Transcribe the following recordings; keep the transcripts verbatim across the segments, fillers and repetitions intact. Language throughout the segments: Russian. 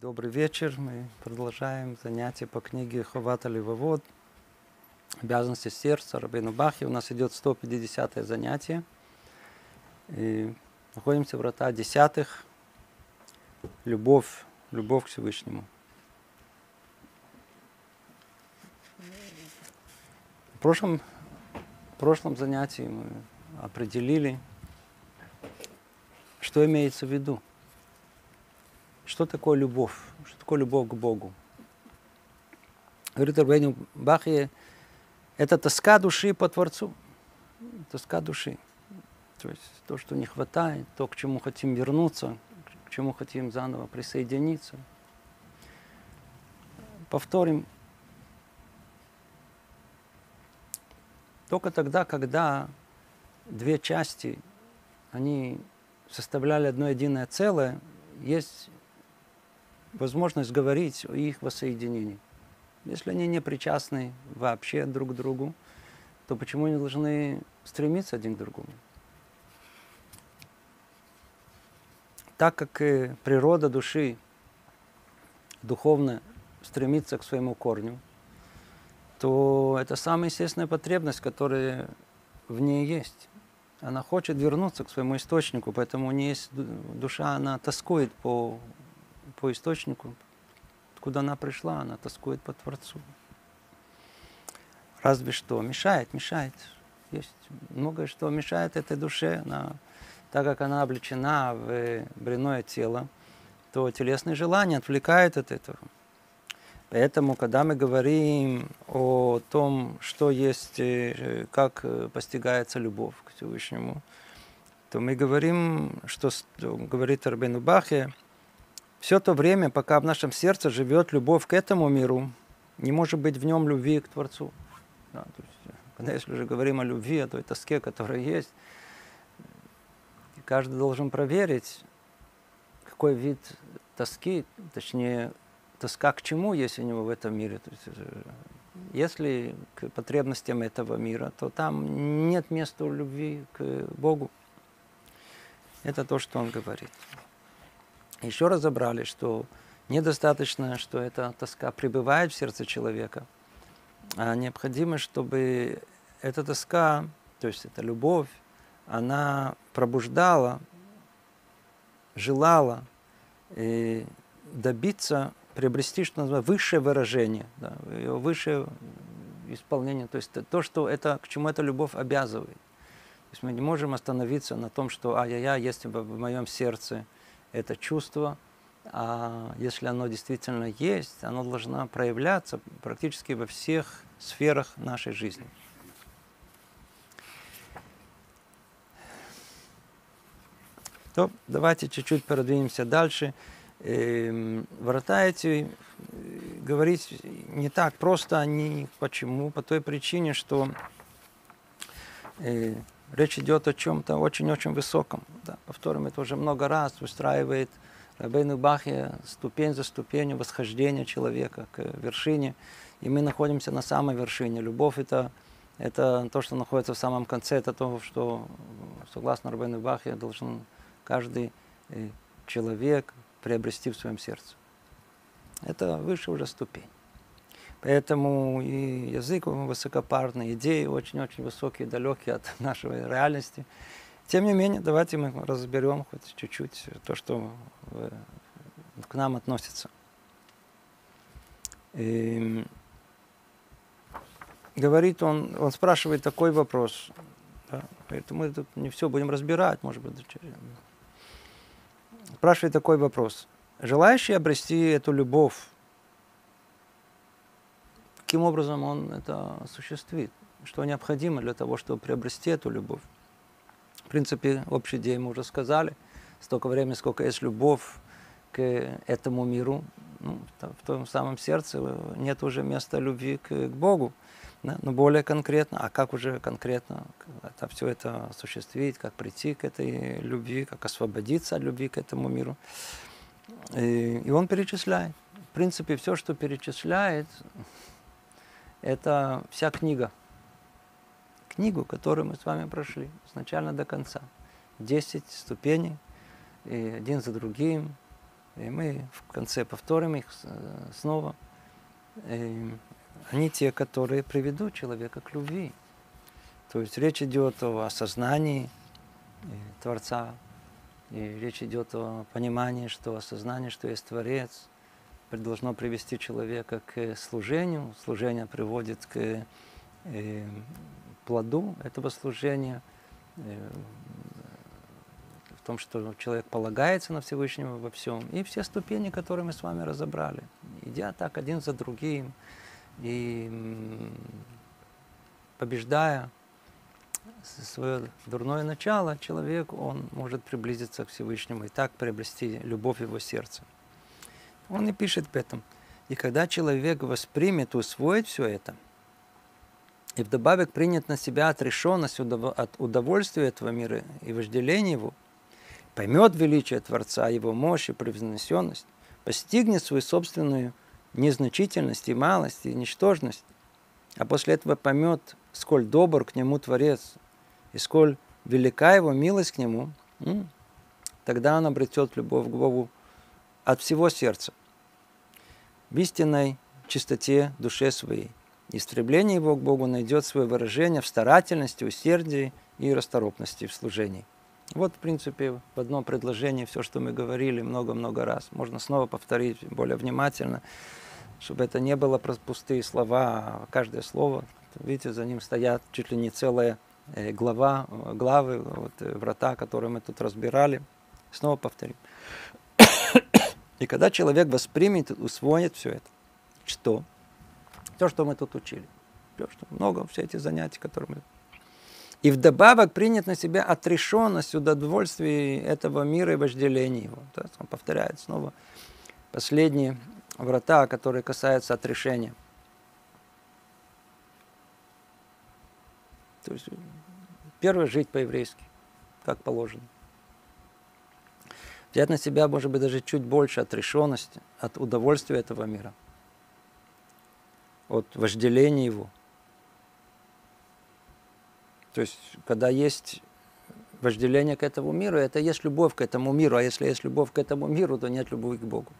Добрый вечер. Мы продолжаем занятия по книге Ховат Левавот «Обязанности сердца» Рабейну Бахи. У нас идет сто пятидесятое занятие. И находимся в врата десятых. Любовь, любовь к Всевышнему. В прошлом, в прошлом занятии мы определили, что имеется в виду. Что такое любовь? Что такое любовь к Богу? Говорит Рабейну Бахи, это тоска души по Творцу. Тоска души. То есть то, что не хватает, то, к чему хотим вернуться, к чему хотим заново присоединиться. Повторим. Только тогда, когда две части, они составляли одно единое целое, есть возможность говорить о их воссоединении. Если они не причастны вообще друг к другу, то почему они должны стремиться один к другому? Так как и природа души духовно стремится к своему корню, то это самая естественная потребность, которая в ней есть. Она хочет вернуться к своему источнику, поэтому у нее есть душа, она тоскует по по источнику, откуда она пришла, она тоскует по Творцу. Разве что мешает, мешает. Есть многое, что мешает этой душе. Она, так как она облечена в бренное тело, то телесные желания отвлекают от этого. Поэтому, когда мы говорим о том, что есть, как постигается любовь к Всевышнему, то мы говорим, что говорит Рабейну Бахи, все то время, пока в нашем сердце живет любовь к этому миру, не может быть в нем любви к Творцу. Да, то есть, когда если уже говорим о любви, о той тоске, которая есть, каждый должен проверить, какой вид тоски, точнее, тоска к чему есть у него в этом мире. То есть, если к потребностям этого мира, то там нет места любви к Богу. Это то, что он говорит. Еще разобрали, что недостаточно, что эта тоска пребывает в сердце человека, а необходимо, чтобы эта тоска, то есть эта любовь, она пробуждала, желала и добиться, приобрести, что называется, высшее выражение, да, высшее исполнение, то есть то, что это, к чему эта любовь обязывает. То есть мы не можем остановиться на том, что ай-яй-яй, есть в моем сердце это чувство, а если оно действительно есть, оно должно проявляться практически во всех сферах нашей жизни. То давайте чуть-чуть продвинемся дальше. Врата эти говорить не так просто, они почему? По той причине, что речь идет о чем-то очень-очень высоком. Да, повторим, это уже много раз выстраивает Рабейну Бахи ступень за ступенью восхождения человека к вершине. И мы находимся на самой вершине. Любовь это, это то, что находится в самом конце, это то, что, согласно Рабейну Бахи, должен каждый человек приобрести в своем сердце. Это выше уже ступень. Поэтому и язык высокопарный, идеи очень-очень высокие, далекие от нашей реальности. Тем не менее, давайте мы разберем хоть чуть-чуть то, что к нам относится. И говорит он, он спрашивает такой вопрос. Да, поэтому мы тут не все будем разбирать, может быть. Спрашивает такой вопрос. Желающий обрести эту любовь, каким образом он это осуществит? Что необходимо для того, чтобы приобрести эту любовь? В принципе, общую идею мы уже сказали. Столько времени, сколько есть любовь к этому миру, ну, в том самом сердце нет уже места любви к, к Богу. Да? Но более конкретно, а как уже конкретно это, все это осуществить, как прийти к этой любви, как освободиться от любви к этому миру? И, и он перечисляет. В принципе, все, что перечисляет, это вся книга. Книгу, которую мы с вами прошли, с начала до конца. Десять ступеней, и один за другим, и мы в конце повторим их снова. И они те, которые приведут человека к любви. То есть речь идет о осознании Творца, и речь идет о понимании, что осознание, что есть Творец, должно привести человека к служению. Служение приводит к э, плоду этого служения, э, в том, что человек полагается на Всевышнего во всем. И все ступени, которые мы с вами разобрали, идя так один за другим, и побеждая свое дурное начало, человек, он может приблизиться к Всевышнему и так приобрести любовь его сердца. Он и пишет об этом. И когда человек воспримет, усвоит все это, и вдобавок принят на себя отрешенность от удовольствия этого мира и вожделения его, поймет величие Творца, его мощь и превознесенность, постигнет свою собственную незначительность и малость, и ничтожность, а после этого поймет, сколь добр к нему Творец, и сколь велика его милость к нему, тогда он обретет любовь к Богу от всего сердца, в истинной чистоте душе своей. Истребление его к Богу найдет свое выражение в старательности, усердии и расторопности в служении. Вот, в принципе, в одном предложении все, что мы говорили много-много раз. Можно снова повторить более внимательно, чтобы это не было просто пустые слова, а каждое слово, видите, за ним стоят чуть ли не целая глава, главы, вот, врата, которые мы тут разбирали. Снова повторим. И когда человек воспримет, усвоит все это, что? То, что мы тут учили. То, что много, все эти занятия, которые мы... И вдобавок принят на себя отрешенность от удовольствия этого мира и вожделения его. То есть он повторяет снова последние врата, которые касаются отрешения. То есть первое — жить по-еврейски, как положено. Взять на себя, может быть, даже чуть больше отрешенности от удовольствия этого мира, от вожделения его. То есть, когда есть вожделение к этому миру, это есть любовь к этому миру, а если есть любовь к этому миру, то нет любви к Богу.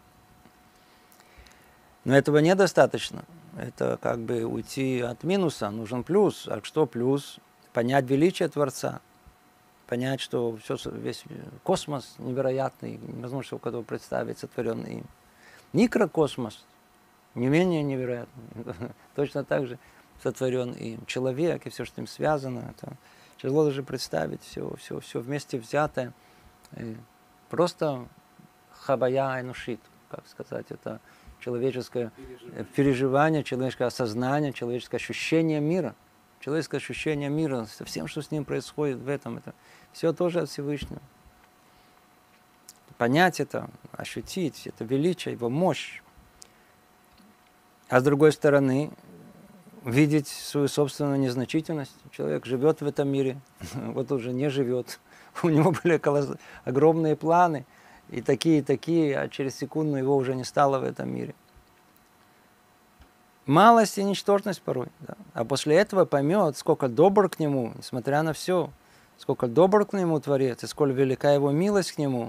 Но этого недостаточно. Это как бы уйти от минуса, нужен плюс. А что плюс? Понять величие Творца. Понять, что все, весь космос невероятный, невозможно себе кого представить, сотворенный им. Микрокосмос не менее невероятный. Точно так же сотворен им человек, и все, что с ним связано. Это тяжело даже представить, все, все, все вместе взятое. И просто хабая энушит, как сказать, это человеческое переживание. переживание, человеческое осознание, человеческое ощущение мира. Человеческое ощущение мира, со всем, что с ним происходит в этом, это все тоже от Всевышнего. Понять это, ощутить это величие, его мощь. А с другой стороны, видеть свою собственную незначительность. Человек живет в этом мире, вот уже не живет. У него были колосс... огромные планы, и такие, и такие, а через секунду его уже не стало в этом мире. Малость и ничтожность порой. Да. А после этого поймет, сколько добр к нему, несмотря на все, сколько добр к нему Творец, и сколько велика его милость к нему.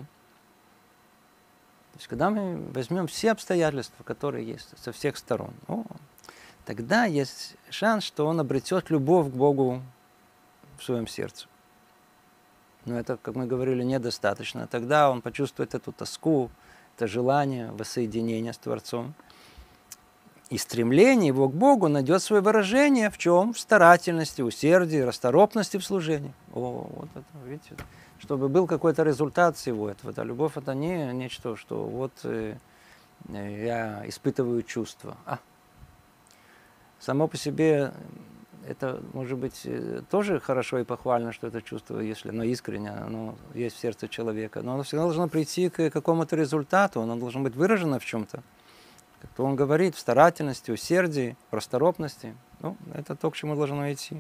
То есть, когда мы возьмем все обстоятельства, которые есть со всех сторон, о, тогда есть шанс, что он обретет любовь к Богу в своем сердце. Но это, как мы говорили, недостаточно. Тогда он почувствует эту тоску, это желание воссоединения с Творцом. И стремление его к Богу найдет свое выражение в чем? В старательности, усердии, расторопности в служении. О, вот это, видите, чтобы был какой-то результат всего этого. Да, любовь — это не нечто, что вот э, я испытываю чувства. А, само по себе это, может быть, тоже хорошо и похвально, что это чувство, если оно искренне, оно есть в сердце человека. Но оно всегда должно прийти к какому-то результату, оно должно быть выражено в чем-то. Как он говорит, в старательности, усердии, в расторопности. Ну, это то, к чему должно идти.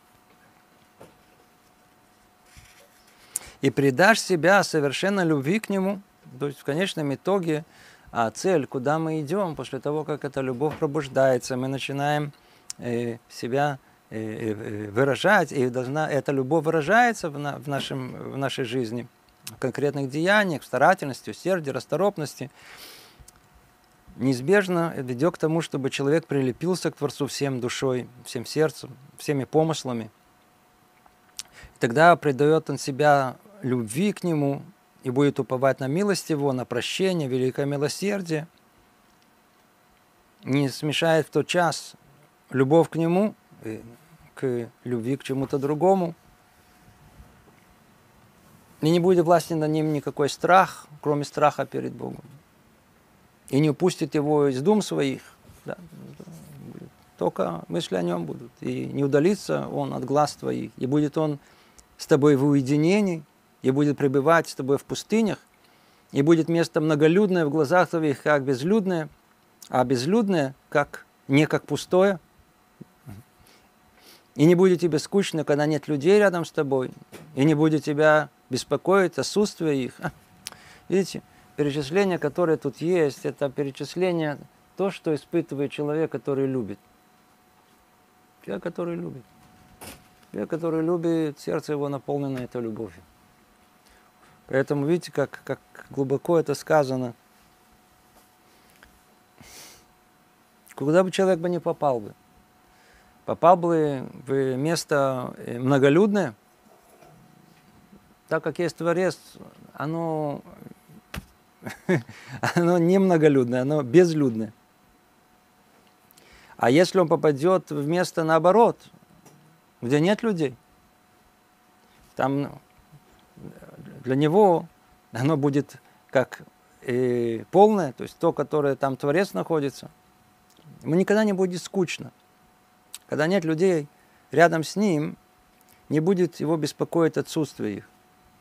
И предашь себя совершенно любви к нему. То есть в конечном итоге а цель, куда мы идем, после того, как эта любовь пробуждается, мы начинаем э, себя э, выражать, и должна, эта любовь выражается в, на, в, нашем, в нашей жизни, в конкретных деяниях, в старательности, усердии, расторопности, неизбежно ведет к тому, чтобы человек прилепился к Творцу всем душой, всем сердцем, всеми помыслами. И тогда предает он себя любви к Нему и будет уповать на милость Его, на прощение, великое милосердие. Не смешает в тот час любовь к Нему и к любви к чему-то другому. И не будет власти над ним никакой страх, кроме страха перед Богом. И не упустит его из дум своих. Да, только мысли о нем будут. И не удалится он от глаз твоих. И будет он с тобой в уединении, и будет пребывать с тобой в пустынях, и будет место многолюдное в глазах твоих, как безлюдное, а безлюдное, как не как пустое. И не будет тебе скучно, когда нет людей рядом с тобой, и не будет тебя беспокоить отсутствие их. Видите, перечисление, которое тут есть, это перечисление то, что испытывает человек, который любит. Человек, который любит. Человек, который любит, сердце его наполнено этой любовью. Поэтому видите, как, как глубоко это сказано. Куда бы человек бы не попал бы. Попал бы в место многолюдное, так как есть Творец, оно, оно не многолюдное, оно безлюдное. А если он попадет в место наоборот, где нет людей, там для него оно будет как и полное, то есть то, которое там Творец находится, ему никогда не будет скучно. Когда нет людей рядом с ним, не будет его беспокоить отсутствие их.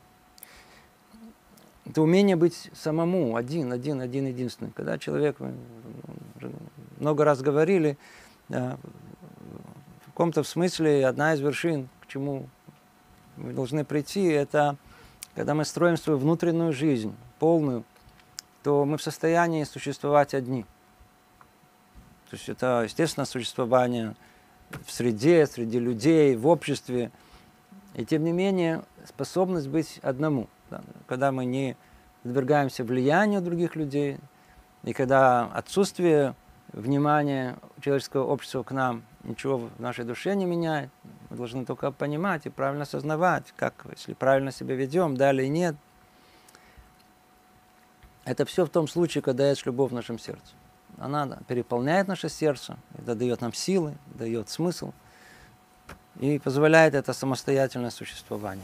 Это умение быть самому, один, один, один, единственный. Когда человек, мы много раз говорили, в каком-то смысле одна из вершин, к чему мы должны прийти, это когда мы строим свою внутреннюю жизнь, полную, то мы в состоянии существовать одни. То есть это, естественно, существование в среде, среди людей, в обществе. И тем не менее, способность быть одному. Да, когда мы не подвергаемся влиянию других людей, и когда отсутствие внимания человеческого общества к нам ничего в нашей душе не меняет, мы должны только понимать и правильно осознавать, как, если правильно себя ведем, да или нет. Это все в том случае, когда есть любовь в нашем сердце. Она переполняет наше сердце, это дает нам силы, дает смысл и позволяет это самостоятельное существование.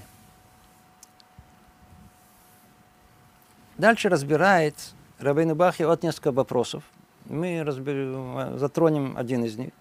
Дальше разбирает Рабейну Бахья от несколько вопросов. Мы разберем, затронем один из них.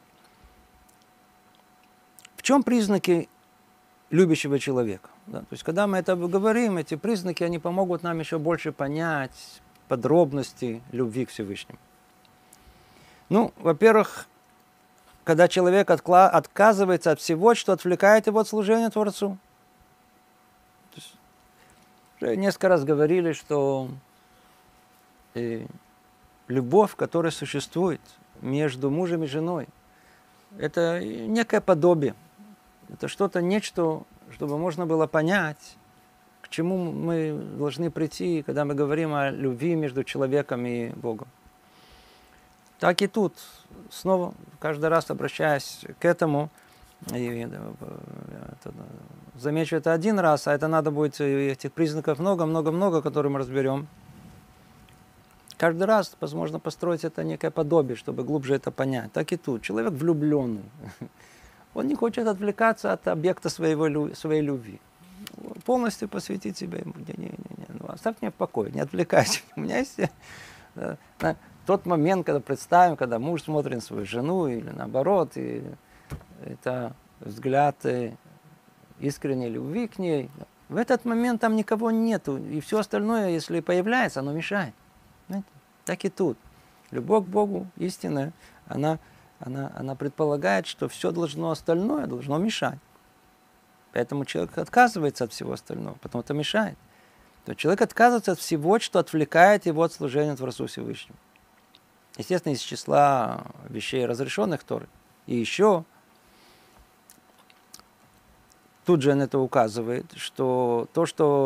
В чем признаки любящего человека? Да, то есть, когда мы это говорим, эти признаки, они помогут нам еще больше понять подробности любви к Всевышнему. Ну, во-первых, когда человек откла- отказывается от всего, что отвлекает его от служения Творцу. То есть, уже несколько раз говорили, что э, любовь, которая существует между мужем и женой, это некое подобие. Это что-то, нечто, чтобы можно было понять, к чему мы должны прийти, когда мы говорим о любви между человеком и Богом. Так и тут, снова, каждый раз обращаясь к этому, и, это, замечу это один раз, а это надо будет, этих признаков много-много-много, которые мы разберем. Каждый раз, возможно, построить это некое подобие, чтобы глубже это понять. Так и тут. Человек влюбленный. Он не хочет отвлекаться от объекта своего, своей любви. Полностью посвятить себя ему. Не-не-не, ну, оставьте меня в покое, не отвлекайся. У меня есть тот момент, когда представим, когда муж смотрит на свою жену, или наоборот, и это взгляд искренней любви к ней. В этот момент там никого нету, и все остальное, если появляется, оно мешает. Знаете? Так и тут. Любовь к Богу истинная, она, она, она предполагает, что все должно остальное должно мешать. Поэтому человек отказывается от всего остального, потому что это мешает. То человек отказывается от всего, что отвлекает его от служения Творцу Всевышнему. Естественно, из числа вещей, разрешенных Торой. И еще тут же он это указывает, что то, что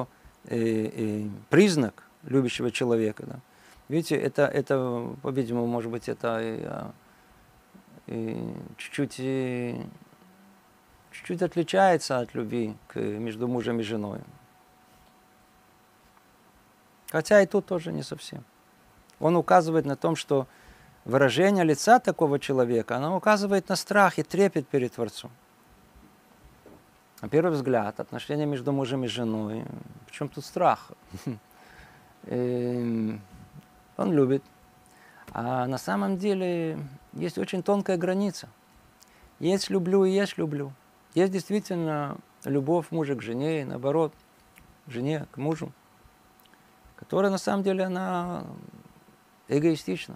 э, э, признак любящего человека. Да. Видите, это, это по-видимому, может быть, это э, э, чуть-чуть, э, чуть-чуть отличается от любви к, между мужем и женой. Хотя и тут тоже не совсем. Он указывает на том, что выражение лица такого человека, оно указывает на страх и трепет перед Творцом. На первый взгляд, отношения между мужем и женой, причем тут страх? Он любит. А на самом деле есть очень тонкая граница. Есть люблю и есть люблю. Есть действительно любовь мужа к жене, и наоборот, жене к мужу, которая на самом деле она эгоистична.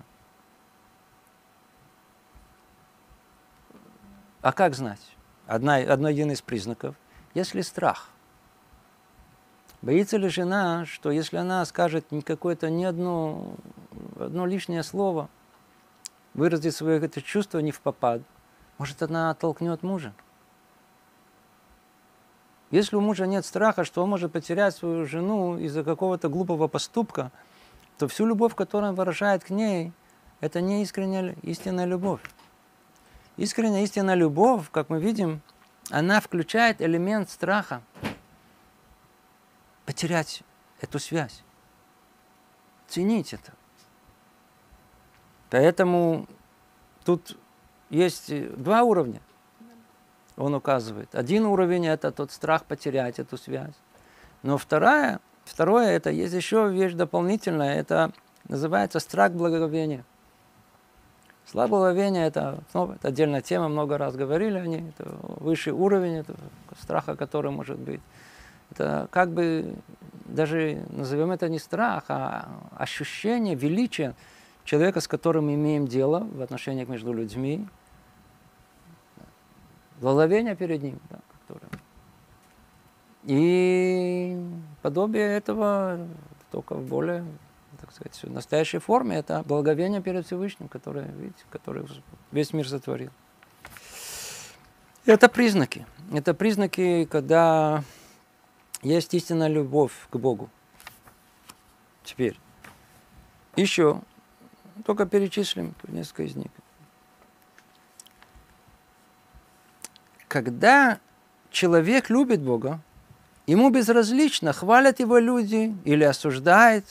А как знать? Одна, одно один из признаков, если страх. Боится ли жена, что если она скажет какое-то ни одно, одно лишнее слово, выразит свое это чувство не впопад, может, она оттолкнет мужа? Если у мужа нет страха, что он может потерять свою жену из-за какого-то глупого поступка, то всю любовь, которую он выражает к ней, это не искренняя, истинная любовь. Искренняя, истинная любовь, как мы видим, она включает элемент страха потерять эту связь. Ценить это. Поэтому тут есть два уровня. Он указывает. Один уровень – это тот страх потерять эту связь. Но вторая, второе – это есть еще вещь дополнительная. Это называется страх благоговения. Страх благоговения – это, ну, это отдельная тема, много раз говорили о ней. Это высший уровень, это страха, который может быть. Это как бы, даже назовем это не страх, а ощущение величия человека, с которым мы имеем дело в отношениях между людьми. Благоговение перед ним. Да, которое... И подобие этого только в более, так сказать, в настоящей форме, это благоговение перед Всевышним, которое, видите, который весь мир сотворил. Это признаки. Это признаки, когда есть истинная любовь к Богу. Теперь. Еще. Только перечислим несколько из них. Когда человек любит Бога, ему безразлично, хвалят его люди или осуждают.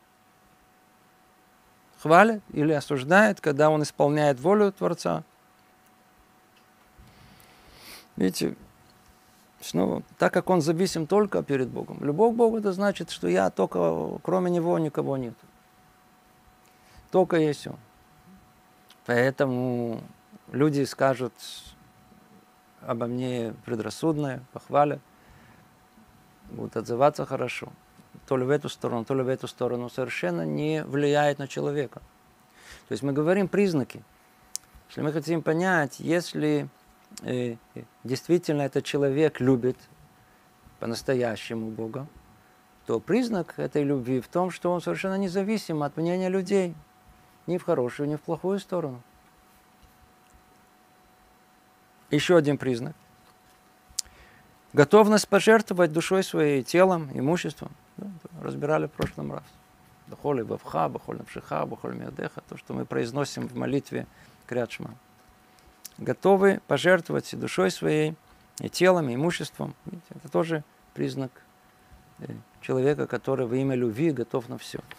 Хвалят или осуждают, когда он исполняет волю Творца. Видите, снова, так как он зависим только перед Богом. Любовь к Богу, это значит, что я только, кроме Него, никого нет. Только есть Он. Поэтому люди скажут обо мне предрассудное, похвалят, будут отзываться хорошо. То ли в эту сторону, то ли в эту сторону, совершенно не влияет на человека. То есть мы говорим признаки. Если мы хотим понять, если э, действительно этот человек любит по-настоящему Бога, то признак этой любви в том, что он совершенно независим от мнения людей. Ни в хорошую, ни в плохую сторону. Еще один признак. Готовность пожертвовать душой своей, телом, имуществом. Да, разбирали в прошлом раз. Бахоли вавха, бахоль навшиха, бахоль миодеха. То, что мы произносим в молитве Крят Шма. Готовы пожертвовать и душой своей, и телом, и имуществом. Видите, это тоже признак человека, который во имя любви готов на все.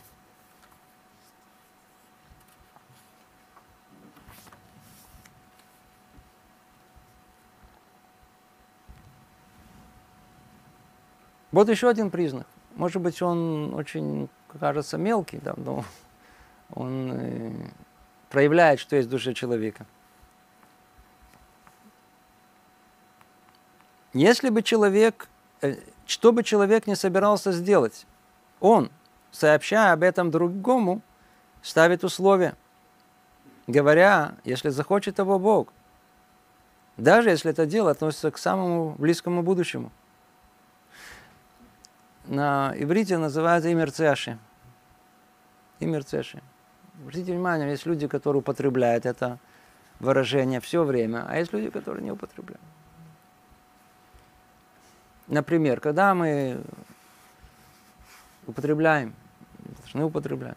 Вот еще один признак. Может быть, он очень, кажется, мелкий, да, но он э, проявляет, что есть в душе человека. Если бы человек, э, что бы человек не собирался сделать, он, сообщая об этом другому, ставит условия, говоря, если захочет того Бог, даже если это дело относится к самому близкому будущему. На иврите называется имерцеши. Имерцеши. Обратите внимание, есть люди, которые употребляют это выражение все время, а есть люди, которые не употребляют. Например, когда мы употребляем, должны употреблять.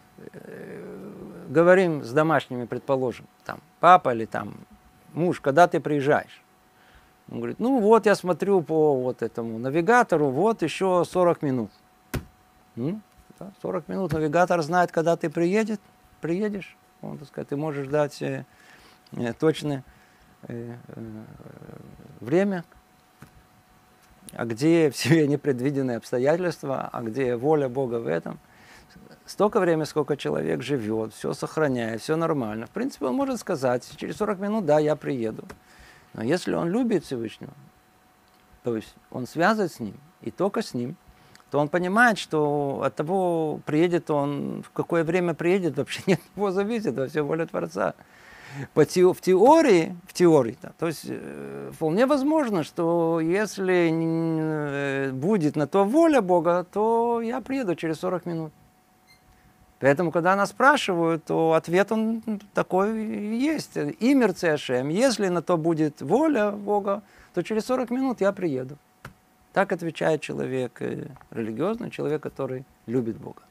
Говорим с домашними, предположим, там, папа или там муж, когда ты приезжаешь? Он говорит, ну вот я смотрю по вот этому навигатору, вот еще сорок минут. Ну, да, сорок минут навигатор знает, когда ты приедет, приедешь. Он, так сказать, ты можешь дать э, э, точное э, э, время, а где все непредвиденные обстоятельства, а где воля Бога в этом. Столько времени, сколько человек живет, все сохраняет, все нормально. В принципе, он может сказать, через сорок минут, да, я приеду. Но если он любит Всевышнего, то есть он связан с ним, и только с ним, то он понимает, что от того, приедет он, в какое время приедет, вообще не от него зависит, во все воля Творца. По те, в теории, в теории, да, то есть э, вполне возможно, что если э, будет на то воля Бога, то я приеду через сорок минут. Поэтому, когда нас спрашивают, то ответ он такой и есть. Имер Цешем, если на то будет воля Бога, то через сорок минут я приеду. Так отвечает человек религиозный, человек, который любит Бога.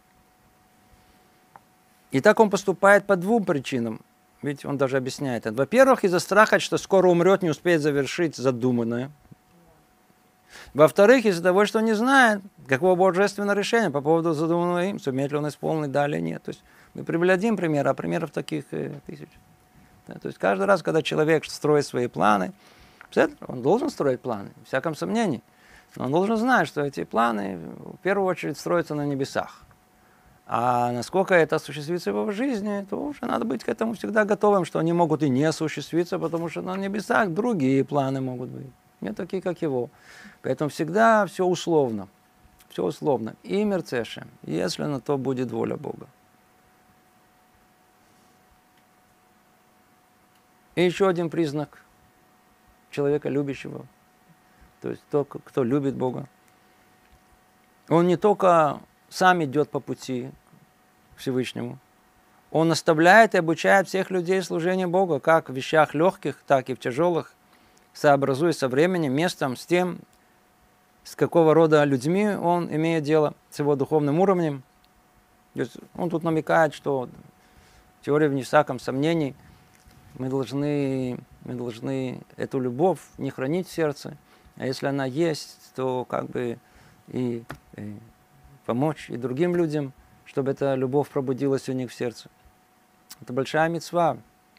И так он поступает по двум причинам. Ведь он даже объясняет это. Во-первых, из-за страха, что скоро умрет, не успеет завершить задуманное. Во-вторых, из-за того, что не знает, какого божественного решения по поводу задуманного им, сумеет ли он исполнить, да или нет. То есть мы привели один пример, а примеров таких э, тысяч. Да, то есть каждый раз, когда человек строит свои планы, он должен строить планы, в всяком сомнении. Но он должен знать, что эти планы в первую очередь строятся на небесах. А насколько это осуществится в его жизни, то уже надо быть к этому всегда готовым, что они могут и не осуществиться, потому что на небесах другие планы могут быть. Не такие, как его. Поэтому всегда все условно. Все условно. И мерцешем, если на то будет воля Бога. И еще один признак человека любящего, то есть тот, кто любит Бога. Он не только сам идет по пути к Всевышнему, он наставляет и обучает всех людей служению Бога, как в вещах легких, так и в тяжелых, сообразуясь со временем, местом, с тем, с какого рода людьми он имеет дело, с его духовным уровнем. То есть он тут намекает, что теория вне всяком сомнений, мы должны, мы должны эту любовь не хранить в сердце, а если она есть, то как бы и, и помочь и другим людям, чтобы эта любовь пробудилась у них в сердце. Это большая мицва,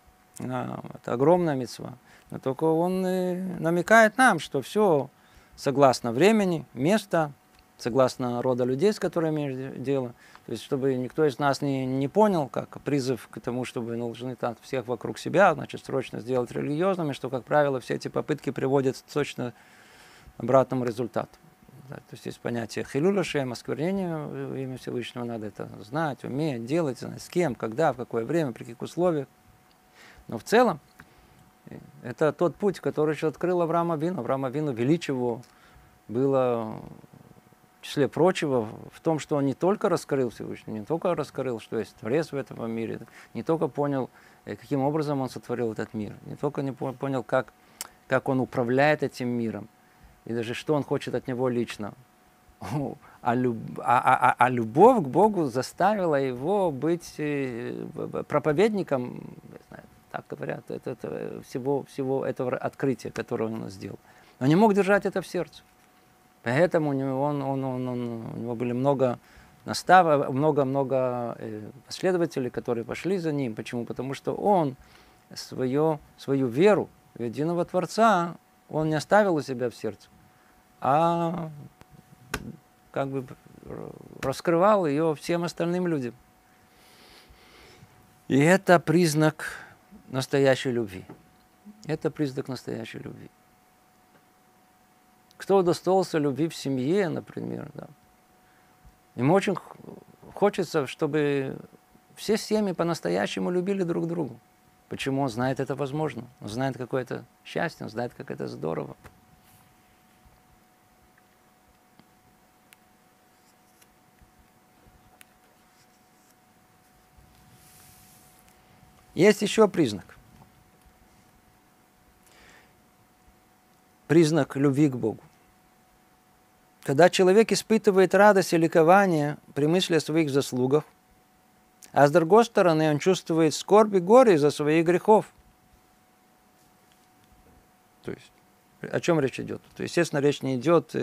это огромная мицва. Но только он намекает нам, что все согласно времени, места, согласно рода людей, с которыми имеешь дело. То есть, чтобы никто из нас не, не понял, как призыв к тому, чтобы мы должны там всех вокруг себя, значит, срочно сделать религиозными, что, как правило, все эти попытки приводят точно к обратному результату. Да, то есть, есть понятие хилуля шем, осквернение имя Всевышнего, надо это знать, уметь, делать, знать, с кем, когда, в какое время, при каких условиях. Но в целом, это тот путь, который еще открыл Авраам Авину. Авраам Авину величие его было, в числе прочего, в том, что он не только раскрыл Всевышнего, не только раскрыл, что есть Творец в этом мире, не только понял, каким образом он сотворил этот мир, не только не понял, как, как он управляет этим миром, и даже что он хочет от него лично. А, люб, а, а, а любовь к Богу заставила его быть проповедником, не знаю, так говорят, это, это, всего, всего этого открытия, которое он сделал. Он не мог держать это в сердце. Поэтому у него, он, он, он, он, у него были много наставов, много-много последователей, которые пошли за ним. Почему? Потому что он свое, свою веру в единого Творца, он не оставил у себя в сердце, а как бы раскрывал ее всем остальным людям. И это признак настоящей любви. Это признак настоящей любви. Кто удостоился любви в семье, например, да, ему очень хочется, чтобы все семьи по-настоящему любили друг друга. Почему? Он знает, это возможно. Он знает, какое это счастье, он знает, как это здорово. Есть еще признак. Признак любви к Богу. когда человек испытывает радость и ликование при мысли о своих заслугах, а с другой стороны он чувствует скорбь и горе из-за своих грехов. То есть, о чем речь идет? То есть, естественно, речь не идет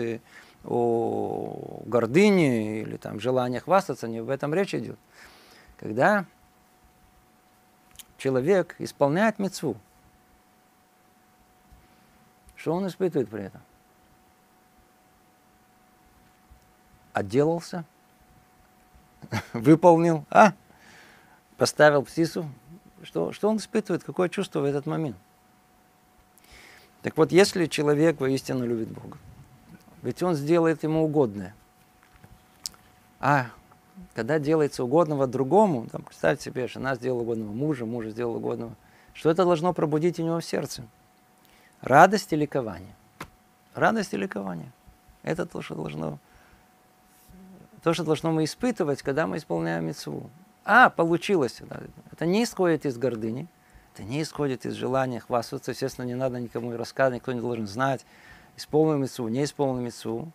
о гордыне или там желании хвастаться, не в этом речь идет. Когда человек исполняет мицву, что он испытывает при этом? Отделался, выполнил, а? Поставил птицу. Что, что он испытывает? Какое чувство в этот момент? Так вот, если человек воистину любит Бога, ведь он сделает ему угодное. А когда делается угодного другому, там, представьте себе, жена сделала угодного мужа, муж сделал угодного, что это должно пробудить у него в сердце? Радость и ликование. Радость и ликование. Это то, что должно, то, что должно мы испытывать, когда мы исполняем мицву. А, получилось. Это не исходит из гордыни, это не исходит из желания хвастаться. Естественно, не надо никому рассказывать, никто не должен знать, исполнил мицву, не исполнил мицву.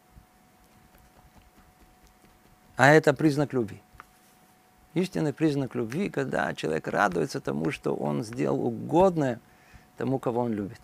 А это признак любви. Истинный признак любви, когда человек радуется тому, что он сделал угодное тому, кого он любит.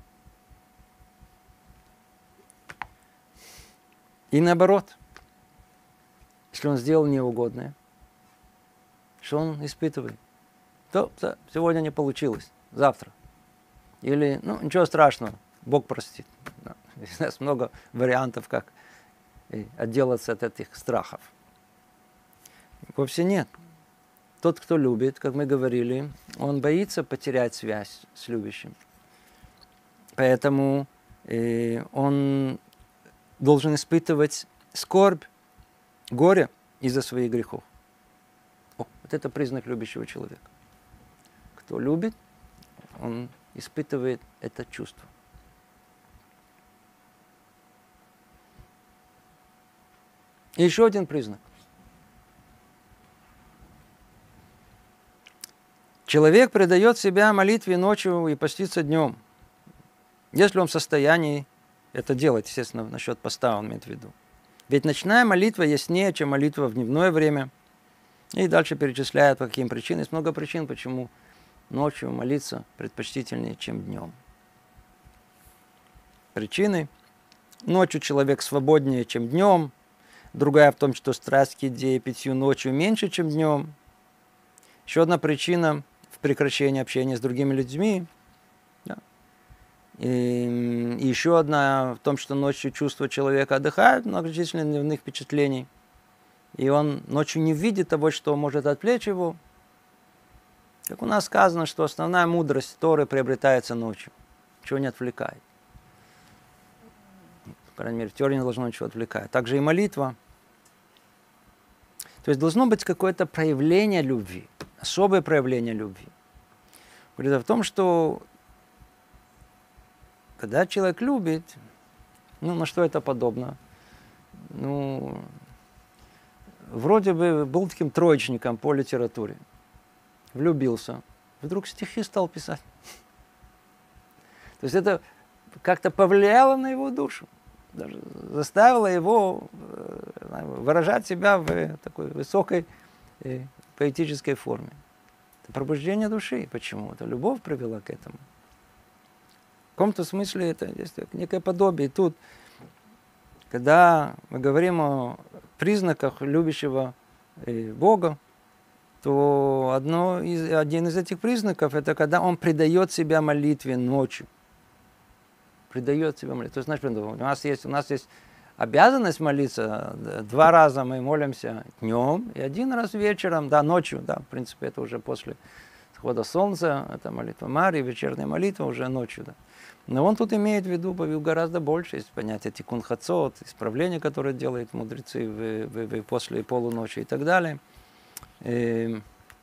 И наоборот, если он сделал неугодное, что он испытывает? То, то сегодня не получилось, завтра. Или, ну, ничего страшного, Бог простит. У нас много вариантов, как отделаться от этих страхов. Вовсе нет. Тот, кто любит, как мы говорили, он боится потерять связь с любящим. Поэтому э, он должен испытывать скорбь, горе из-за своих грехов. О, вот это признак любящего человека. Кто любит, он испытывает это чувство. И еще один признак. Человек предает себя молитве ночью и постится днем. Если он в состоянии это делать, естественно, насчет поста он имеет в виду. Ведь ночная молитва яснее, чем молитва в дневное время. И дальше перечисляют, по каким причинам. Есть много причин, почему ночью молиться предпочтительнее, чем днем. Причины. Ночью человек свободнее, чем днем. Другая в том, что страсть к еде и питью ночью меньше, чем днем. Еще одна причина в прекращении общения с другими людьми. Да. И, и еще одна в том, что ночью чувства человека отдыхают, многочисленных дневных впечатлений. И он ночью не видит того, что может отвлечь его. Как у нас сказано, что основная мудрость Торы приобретается ночью. Чего не отвлекает. По крайней мере, в теории не должно ничего отвлекать. Также и молитва. То есть должно быть какое-то проявление любви. Особое проявление любви. Говорит о том, что когда человек любит, ну, на что это подобно? Ну, вроде бы был таким троечником по литературе. Влюбился. Вдруг стихи стал писать. То есть это как-то повлияло на его душу. Даже заставило его выражать себя в такой высокой поэтической форме. Это пробуждение души. Почему? Это любовь привела к этому. В каком-то смысле это есть некое подобие. Тут, когда мы говорим о признаках любящего Бога, то одно из, один из этих признаков, это когда он предает себя молитве ночью. Предает себя молитве. То есть, значит, у нас есть, у нас есть обязанность молиться. Два раза мы молимся днем и один раз вечером, да, ночью, да, в принципе, это уже после схода солнца, это молитва Марии, вечерняя молитва уже ночью, да. Но он тут имеет в виду гораздо больше, есть понятие тикун хацот, исправление, которое делают мудрецы в, в, в, после полуночи и так далее. И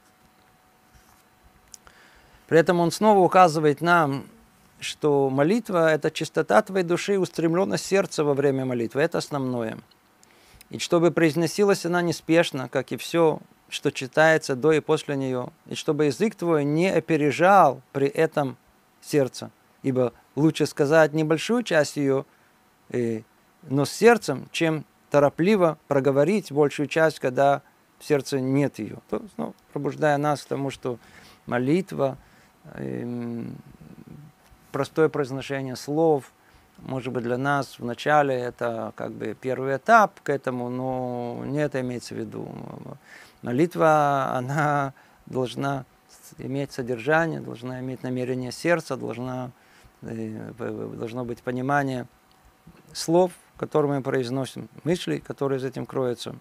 при этом он снова указывает нам, что молитва – это чистота твоей души, устремленность сердца во время молитвы. Это основное. И чтобы произносилась она неспешно, как и все, что читается до и после нее. И чтобы язык твой не опережал при этом сердце. Ибо лучше сказать небольшую часть ее, и но с сердцем, чем торопливо проговорить большую часть, когда в сердце нет ее. То есть, ну, пробуждая нас к тому, что молитва, эм, простое произношение слов, может быть, для нас вначале это как бы первый этап к этому, но не это имеется в виду. Молитва, она должна иметь содержание, должна иметь намерение сердца, должна, должно быть понимание слов, которые мы произносим, мыслей, которые за этим кроются.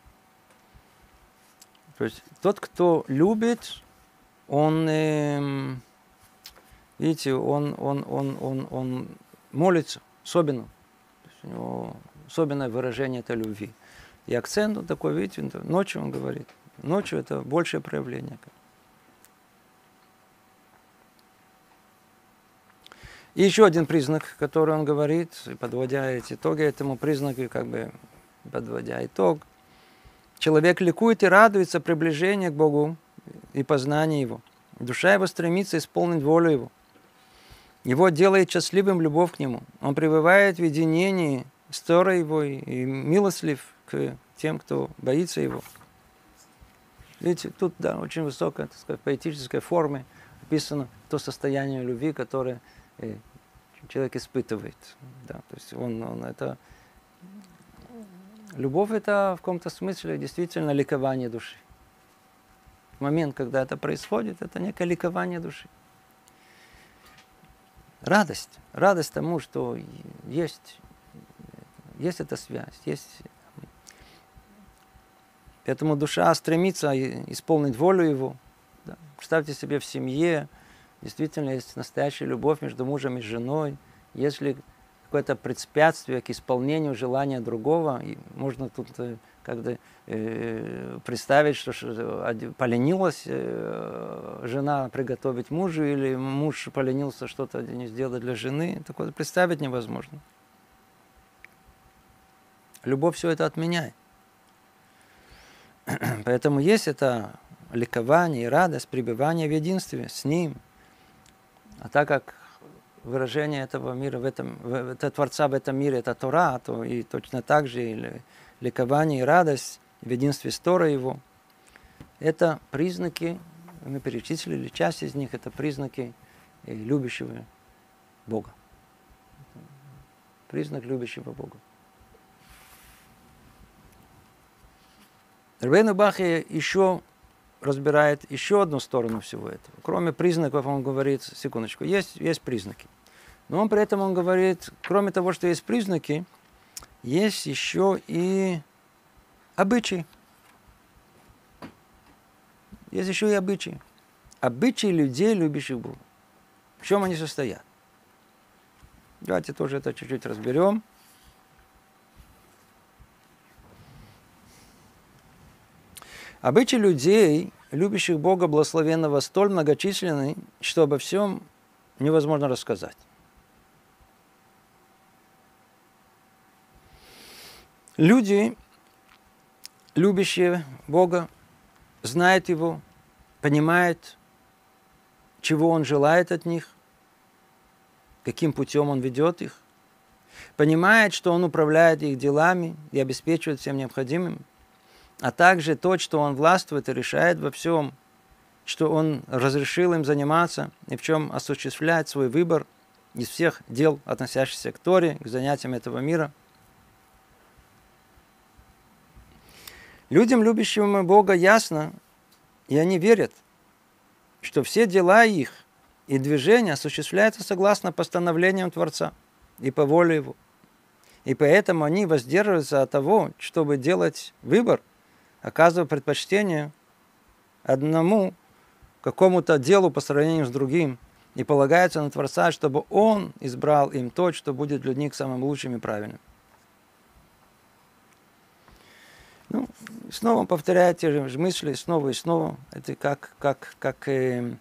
То есть тот, кто любит, он, э, видите, он, он, он, он, он молится особенно. То есть у него особенное выражение этой любви. И акцент он такой, видите, ночью он говорит. Ночью это большее проявление. И еще один признак, который он говорит, подводя эти итоги этому признаку, как бы подводя итог. Человек ликует и радуется приближению к Богу и познанию Его. Душа его стремится исполнить волю Его. Его делает счастливым любовь к Нему. Он пребывает в единении с Торой Его и милостлив к тем, кто боится Его. Видите, тут, да, очень высокая, так сказать, поэтической форме описано то состояние любви, которое э, человек испытывает. Да, то есть он, он это... Любовь – это в каком-то смысле действительно ликование души. В момент, когда это происходит, это некое ликование души. Радость. Радость тому, что есть, есть эта связь, есть... Поэтому душа стремится исполнить волю Его. Да. Представьте себе, в семье действительно есть настоящая любовь между мужем и женой. Если какое-то препятствие к исполнению желания другого, и можно тут как-то э, представить, что поленилась э, жена приготовить мужу, или муж поленился что-то не сделать для жены. Такое представить невозможно. Любовь все это отменяет. Поэтому есть это ликование и радость, пребывание в единстве с Ним. А так как выражение этого мира, в этом, это Творца в этом мире, это Тора, то и точно так же и ликование и радость в единстве с Торой Его. Это признаки, мы перечислили часть из них, это признаки любящего Бога. Признак любящего Бога. Рабейну Бахья еще разбирает еще одну сторону всего этого. Кроме признаков, он говорит, секундочку, есть, есть признаки. Но он при этом он говорит, кроме того, что есть признаки, есть еще и обычаи. Есть еще и обычаи. Обычаи людей, любящих Бога. В чем они состоят? Давайте тоже это чуть-чуть разберем. Обычаи людей, любящих Бога благословенного, столь многочисленны, что обо всем невозможно рассказать. Люди, любящие Бога, знают Его, понимают, чего Он желает от них, каким путем Он ведет их, понимают, что Он управляет их делами и обеспечивает всем необходимым, а также то, что Он властвует и решает во всем, что Он разрешил им заниматься и в чем осуществляет свой выбор из всех дел, относящихся к Торе, к занятиям этого мира. Людям, любящим Бога, ясно, и они верят, что все дела их и движения осуществляются согласно постановлениям Творца и по воле Его. И поэтому они воздерживаются от того, чтобы делать выбор, оказывая предпочтение одному какому-то делу по сравнению с другим, и полагаются на Творца, чтобы Он избрал им то, что будет для них самым лучшим и правильным. Ну, снова повторяю те же мысли, снова и снова. Это как, как, как, э,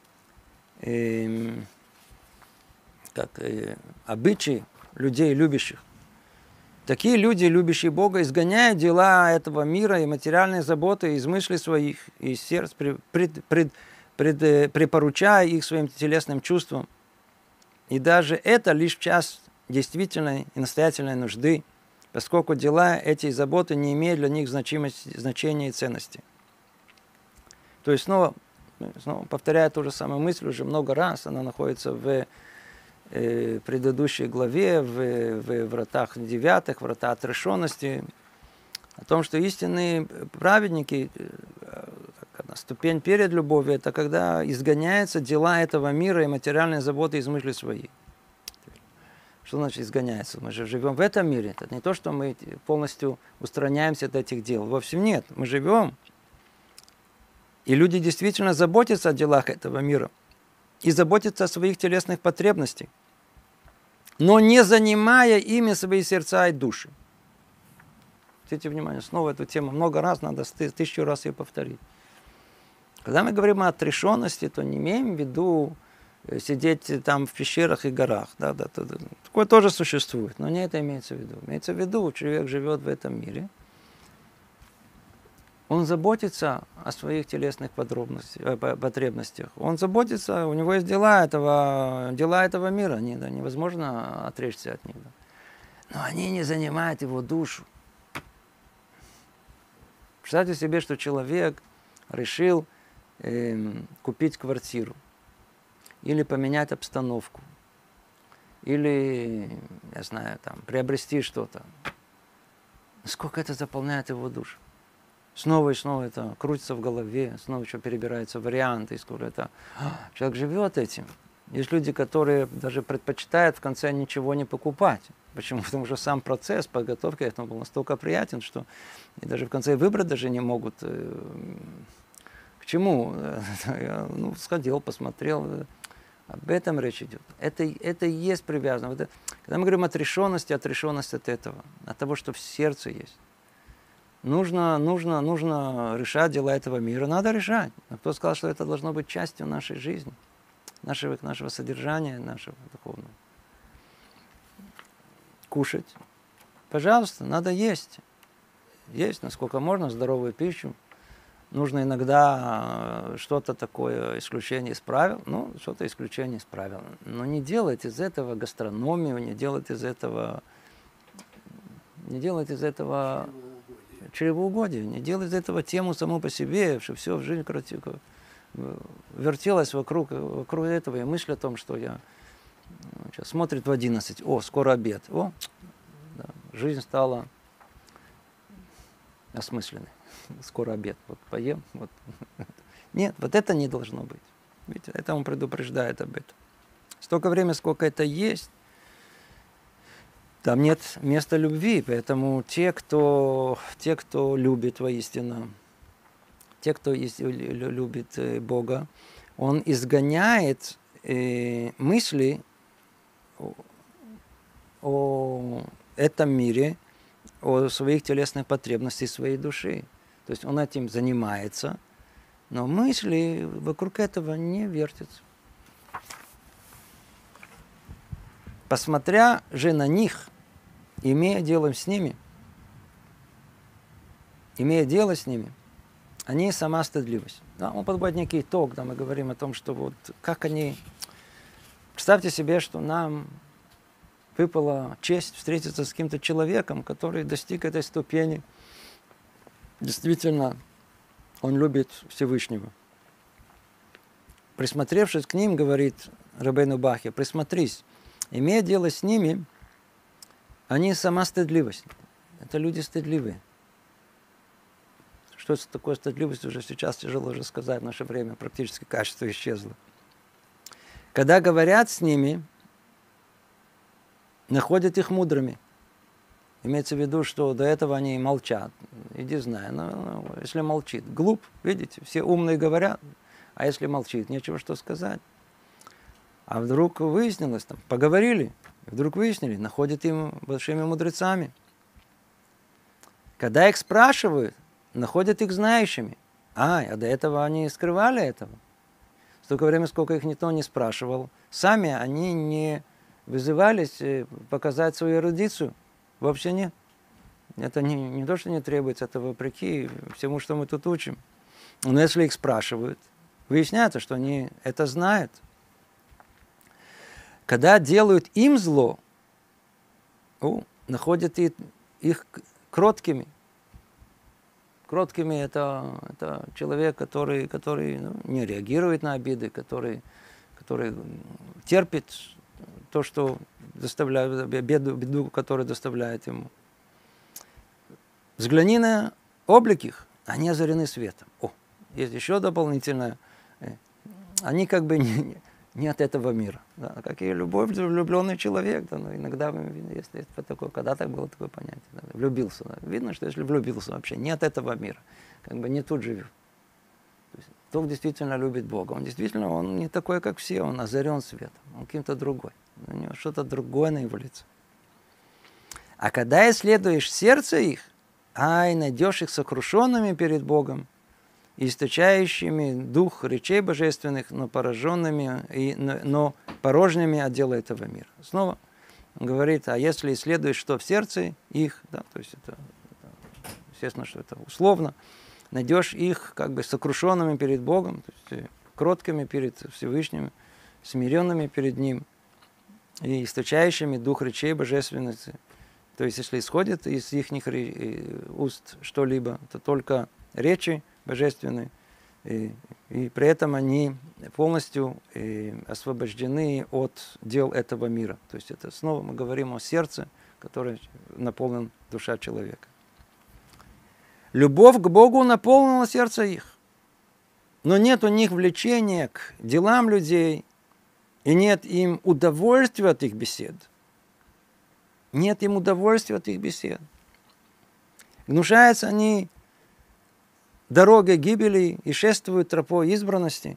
э, как э, обычаи людей, любящих. Такие люди, любящие Бога, изгоняют дела этого мира и материальные заботы из мыслей своих, из сердца, пред, пред, пред, препоручая их своим телесным чувствам. И даже это лишь часть действительной и настоятельной нужды, поскольку дела эти и заботы не имеют для них значимости, значения и ценности. То есть снова, снова повторяю ту же самую мысль уже много раз, она находится в э, предыдущей главе, в, в вратах девятых, врата отрешенности, о том, что истинные праведники, ступень перед любовью, это когда изгоняются дела этого мира и материальные заботы из мыслей своих. Что значит изгоняется? Мы же живем в этом мире. Это не то, что мы полностью устраняемся от этих дел. Вовсе нет. Мы живем. И люди действительно заботятся о делах этого мира. И заботятся о своих телесных потребностях. Но не занимая ими свои сердца и души. Обратите внимание, снова эту тему много раз, надо тысячу раз ее повторить. Когда мы говорим о отрешенности, то не имеем в виду сидеть там в пещерах и горах. Да, да, да, да. Такое тоже существует, но не это имеется в виду. Имеется в виду, человек живет в этом мире, он заботится о своих телесных потребностях. Он заботится, у него есть дела этого, дела этого мира, не, да, невозможно отречься от них. Да. Но они не занимают его душу. Представьте себе, что человек решил э, купить квартиру, или поменять обстановку, или, я знаю, там, приобрести что-то. Насколько это заполняет его душу? Снова и снова это крутится в голове, снова еще перебираются варианты, и скоро это... Человек живет этим. Есть люди, которые даже предпочитают в конце ничего не покупать. Почему? Потому что сам процесс подготовки этому был настолько приятен, что и даже в конце выбрать даже не могут. К чему? Я ну, сходил, посмотрел. Об этом речь идет. Это, это и есть привязано. Когда мы говорим о отрешенности, отрешенность от этого, от того, что в сердце есть. Нужно, нужно, нужно решать дела этого мира. Надо решать. Но кто сказал, что это должно быть частью нашей жизни, нашего, нашего содержания, нашего духовного? Кушать. Пожалуйста, надо есть. Есть, насколько можно, здоровую пищу. Нужно иногда что-то такое, исключение из правил. Ну, что-то исключение из правил. Но не делать из этого гастрономию, не делать из этого... Не делать из этого... чревоугодие. Не делать из этого тему саму по себе, что все в жизни вертелось вокруг, вокруг этого. И мысль о том, что я... Сейчас смотрит в одиннадцать. О, скоро обед. О, да, жизнь стала осмысленной. Скоро обед. Вот поем. Вот. Нет, вот это не должно быть. Видите, это он предупреждает об этом. Столько времени, сколько это есть, там нет места любви. Поэтому те, кто, те, кто любит воистину, те, кто любит Бога, он изгоняет э, мысли о, о этом мире, о своих телесных потребностях, своей души. То есть он этим занимается, но мысли вокруг этого не вертятся. Посмотря же на них, имея дело с ними, имея дело с ними, они сама стыдливость. Да, он подводит некий итог, да, мы говорим о том, что вот как они... Представьте себе, что нам выпала честь встретиться с каким-то человеком, который достиг этой ступени. Действительно, он любит Всевышнего. Присмотревшись к ним, говорит Рабейну Бахья, присмотрись, имея дело с ними, они сама стыдливость. Это люди стыдливые. Что это такое стыдливость, уже сейчас тяжело уже сказать, в наше время практически качество исчезло. Когда говорят с ними, находят их мудрыми. Имеется в виду, что до этого они молчат. Иди знай, но, но если молчит, глуп, видите, все умные говорят, а если молчит, нечего что сказать. А вдруг выяснилось, там, поговорили, вдруг выяснили, находят им большими мудрецами. Когда их спрашивают, находят их знающими. А, а до этого они скрывали этого. Столько времени, сколько их никто не спрашивал, сами они не вызывались показать свою эрудицию. Вообще нет. Это не, не то, что не требуется, это вопреки всему, что мы тут учим. Но если их спрашивают, выясняется, что они это знают. Когда делают им зло, о, находят и, их кроткими. Кроткими это, это человек, который, который ну, не реагирует на обиды, который, который терпит то, что доставляет, беду, беду, которую доставляет ему. Взгляни на облик их, они озарены светом. О, есть еще дополнительное. Они как бы не, не от этого мира. Да, как и любой влюбленный человек. Да, но иногда есть, есть такое, когда так было такое понятие. Да, влюбился. Да. Видно, что если влюбился вообще, не от этого мира. Как бы не тут живет. То есть, тот действительно любит Бога. Он действительно, он не такой, как все. Он озарен светом. Он кем-то другой. У него что-то другое на его лице. А когда исследуешь сердце их, ай, найдешь их сокрушенными перед Богом, источающими дух речей божественных, но пораженными, и, но, но порожними от дела этого мира. Снова он говорит, а если исследуешь, что в сердце их, да, то есть это, это естественно, что это условно, найдешь их как бы сокрушенными перед Богом, то есть кроткими перед Всевышним, смиренными перед Ним, и источающими дух речей божественности. То есть, если исходит из их уст что-либо, то только речи божественные, и, и при этом они полностью и, освобождены от дел этого мира. То есть, это снова мы говорим о сердце, которое наполнен душа человека. Любовь к Богу наполнила сердце их, но нет у них влечения к делам людей, и нет им удовольствия от их бесед. Нет им удовольствия от их бесед. Гнушаются они дорогой гибели и шествуют тропой избранности.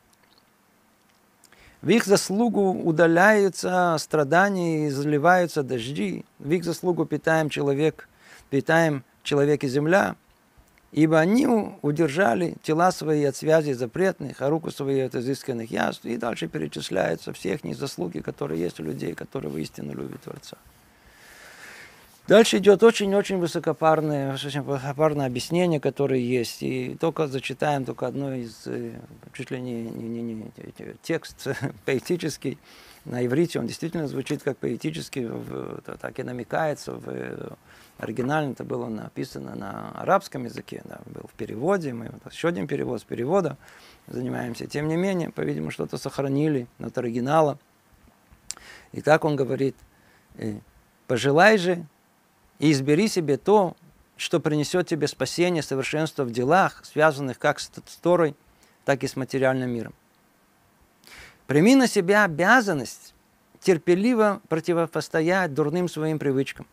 В их заслугу удаляются страдания и заливаются дожди. В их заслугу питаем человек, питаем человек и земля. Ибо они удержали тела свои от связей запретных, а руку свою от изысканных яств. И дальше перечисляются все их заслуги, которые есть у людей, которые воистину любят Творца. Дальше идет очень-очень высокопарное, очень высокопарное объяснение, которое есть. И только зачитаем только одно из, чуть ли не, не, не, не текст поэтический. На иврите он действительно звучит как поэтический, так и намекается. В оригинально это было написано на арабском языке, да, был в переводе. Мы вот еще один перевод с перевода занимаемся. Тем не менее, по-видимому, что-то сохранили от оригинала. И так он говорит: «Пожелай же и избери себе то, что принесет тебе спасение, совершенство в делах, связанных как с Торой, так и с материальным миром. Прими на себя обязанность терпеливо противостоять дурным своим привычкам.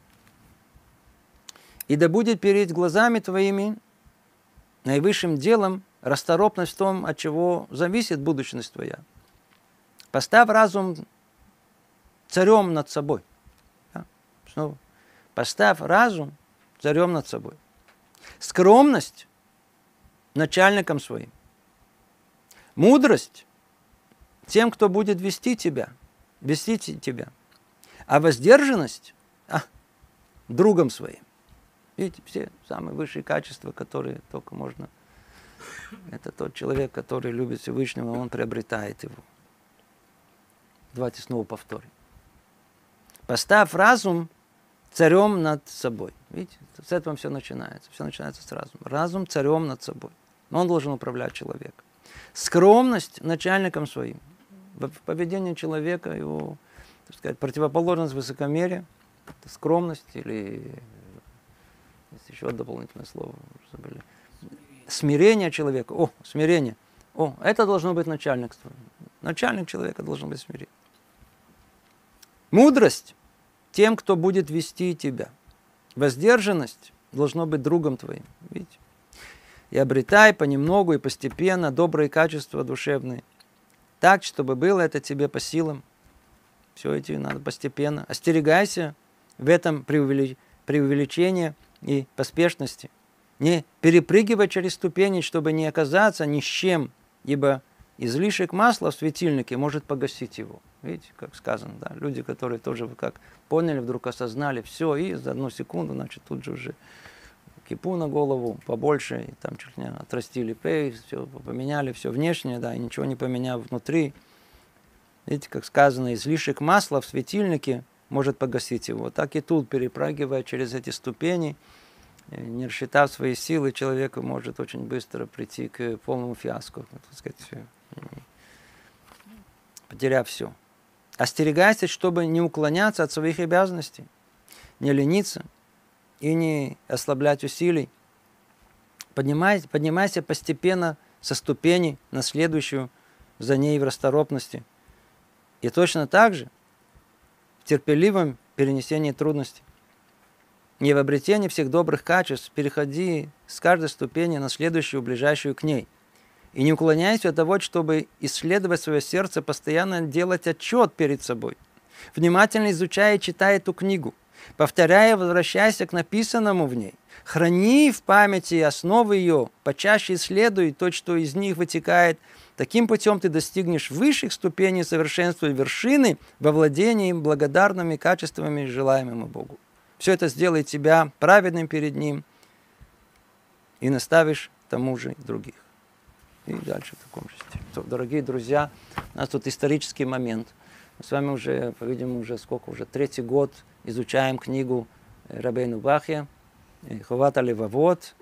И да будет перед глазами твоими наивысшим делом расторопность в том, от чего зависит будущность твоя. Поставь разум царем над собой». Да? Снова. Поставь разум царем над собой. Скромность начальником своим. Мудрость тем, кто будет вести тебя, вести тебя. А воздержанность а, другом своим. Видите, все самые высшие качества, которые только можно... Это тот человек, который любит Всевышнего, он приобретает его. Давайте снова повторим. Поставь разум царем над собой. Видите, с этого все начинается. Все начинается с разума. Разум царем над собой. Он должен управлять человеком. Скромность начальником своим. В поведении человека, его, так сказать, противоположность высокомерия, скромность или есть еще дополнительное слово, забыли. Смирение человека. О, смирение. О, это должно быть начальникство. Начальник человека должен быть смирение. Мудрость тем, кто будет вести тебя. Воздержанность должно быть другом твоим. Видите? И обретай понемногу и постепенно добрые качества душевные. Так, чтобы было это тебе по силам. Все эти надо постепенно. Остерегайся в этом преувеличения и поспешности. Не перепрыгивай через ступени, чтобы не оказаться ни с чем, ибо излишек масла в светильнике может погасить его. Видите, как сказано, да? Люди, которые тоже как поняли, вдруг осознали все, и за одну секунду, значит, тут же уже кипу на голову побольше, и там чуть не отрастили пейс, все поменяли, все внешнее, да, и ничего не поменяв внутри. Видите, как сказано, излишек масла в светильнике может погасить его. Так и тут, перепрыгивая через эти ступени, не рассчитав свои силы, человек может очень быстро прийти к полному фиаско, так сказать, потеряв все. Остерегайся, чтобы не уклоняться от своих обязанностей, не лениться и не ослаблять усилий. Поднимайся, поднимайся постепенно со ступени на следующую за ней в расторопности. И точно так же в терпеливом перенесении трудностей. Не в обретении всех добрых качеств переходи с каждой ступени на следующую, ближайшую к ней. И не уклоняйся от того, чтобы исследовать свое сердце, постоянно делать отчет перед собой. Внимательно изучая и читая эту книгу. Повторяя, возвращайся к написанному в ней. Храни в памяти основы ее, почаще исследуй то, что из них вытекает. Таким путем ты достигнешь высших ступеней совершенства и вершины во владении благодарными качествами, желаемыми Богу. Все это сделает тебя праведным перед Ним и наставишь тому же других. И дальше в таком же стиле. Дорогие друзья, у нас тут исторический момент. Мы с вами уже, по-видимому, уже сколько, уже третий год изучаем книгу Рабейну Бахья «Ховат Алевавот».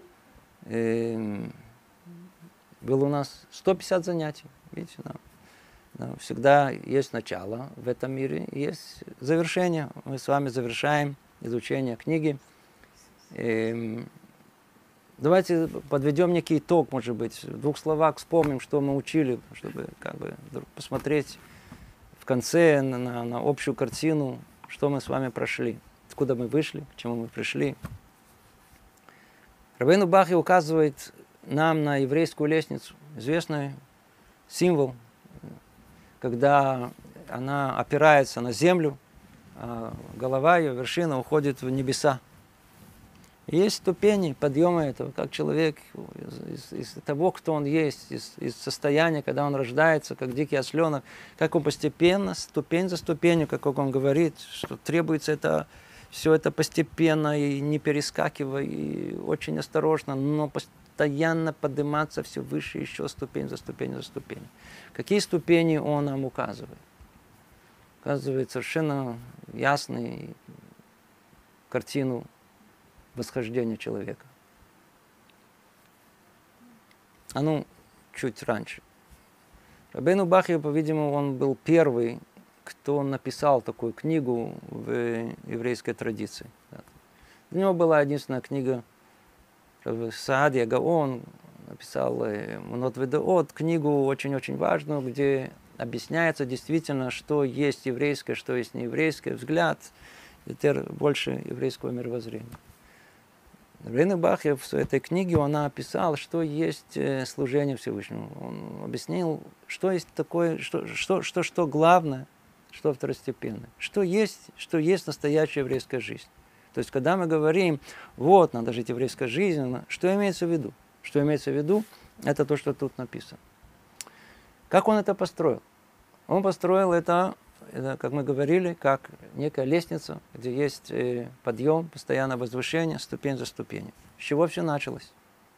Было у нас сто пятьдесят занятий. Видите, нам, нам всегда есть начало в этом мире, и есть завершение. Мы с вами завершаем изучение книги. И давайте подведем некий итог, может быть, в двух словах вспомним, что мы учили, чтобы как бы посмотреть в конце на, на, на общую картину, что мы с вами прошли, откуда мы вышли, к чему мы пришли. Рабейну Бахья указывает нам на еврейскую лестницу, известный символ, когда она опирается на землю, а голова ее, вершина уходит в небеса. И есть ступени подъема этого, как человек из, из, из того, кто он есть, из, из состояния, когда он рождается, как дикий осленок, как он постепенно, ступень за ступенью, как он говорит, что требуется это, все это постепенно, и не перескакивая, и очень осторожно, но постоянно подниматься все выше, еще ступень за ступень за ступень. Какие ступени он нам указывает? Указывает совершенно ясную картину восхождения человека. А ну, чуть раньше. Рабейну Бахья, по-видимому, он был первый, кто написал такую книгу в еврейской традиции. У него была единственная книга Саадия Гаон, написал Мнот Ведаот, книгу очень-очень важную, где объясняется действительно, что есть еврейское, что есть нееврейское, взгляд, больше еврейского мировоззрения. Рабейну Бахья в этой книге он описал, что есть служение Всевышнему. Он объяснил, что есть такое, что, что, что, что главное, что второстепенное, что есть, что есть настоящая еврейская жизнь. То есть, когда мы говорим, вот, надо жить еврейской жизнью, что имеется в виду? Что имеется в виду? Это то, что тут написано. Как он это построил? Он построил это, это, как мы говорили, как некая лестница, где есть подъем, постоянное возвышение, ступень за ступенью. С чего все началось?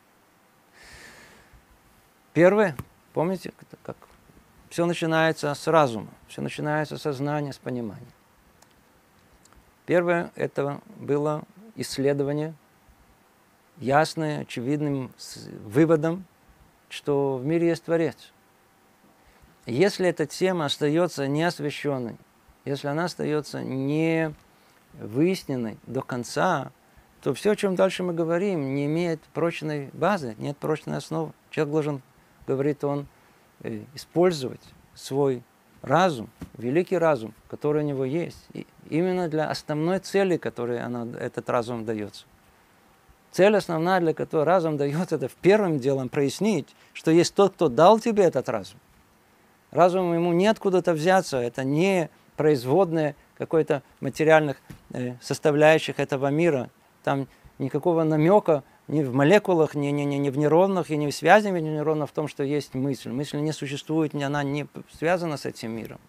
Первое, помните, как все начинается с разума, все начинается со знания, с понимания. Первое, это было исследование, ясное, очевидным выводом, что в мире есть Творец. Если эта тема остается неосвещенной, если она остается не выясненной до конца, то все, о чем дальше мы говорим, не имеет прочной базы, нет прочной основы. Человек должен, говорит он, использовать свой разум, великий разум, который у него есть, и именно для основной цели, которой она, этот разум дается. Цель основная, для которой разум дается, это в первым делом прояснить, что есть тот, кто дал тебе этот разум. Разум ему неоткуда-то взяться, это не производные какой-то материальных э, составляющих этого мира. Там никакого намека ни в молекулах, ни, ни, ни, ни в нейронах, и ни в связях нейронов в том, что есть мысль. Мысль не существует, она не связана с этим миром.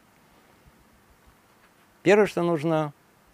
Первое, что нужно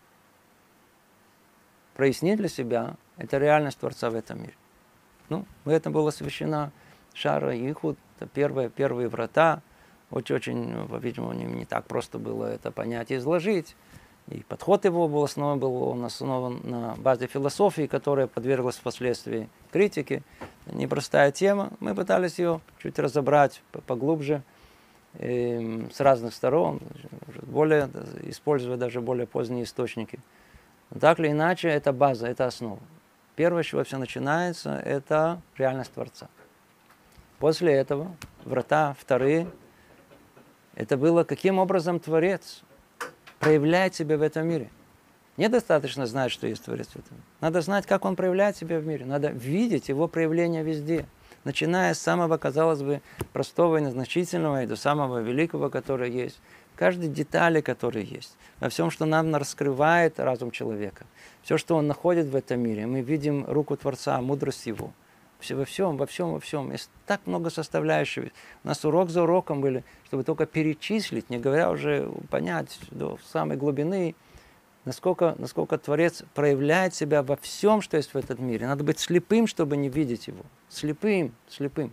прояснить для себя, это реальность Творца в этом мире. Ну, в этом была освящена Шара и Ихуд, это первые, первые врата. Очень-очень, по-видимому, не, не так просто было это понять и изложить. И подход его был основан, был он основан на базе философии, которая подверглась впоследствии критике. Непростая тема. Мы пытались ее чуть разобрать поглубже, э, с разных сторон, более, используя даже более поздние источники. Но так или иначе, это база, это основа. Первое, с чего все начинается, это реальность Творца. После этого врата вторые. Это было, каким образом Творец проявляет себя в этом мире. Недостаточно знать, что есть Творец в этом мире. Надо знать, как Он проявляет себя в мире. Надо видеть Его проявление везде. Начиная с самого, казалось бы, простого и незначительного, и до самого великого, которое есть. Каждой детали, которая есть. Во всем, что нам раскрывает разум человека. Все, что он находит в этом мире. Мы видим руку Творца, мудрость Его. Все, во всем, во всем, во всем. Есть так много составляющих. У нас урок за уроком были, чтобы только перечислить, не говоря уже понять до самой глубины, насколько, насколько Творец проявляет себя во всем, что есть в этом мире. Надо быть слепым, чтобы не видеть Его. Слепым, слепым.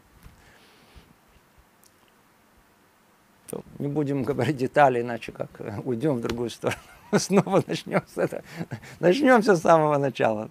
То, не будем говорить детали, иначе как уйдем в другую сторону. Снова начнем с этого. Начнем все с самого начала.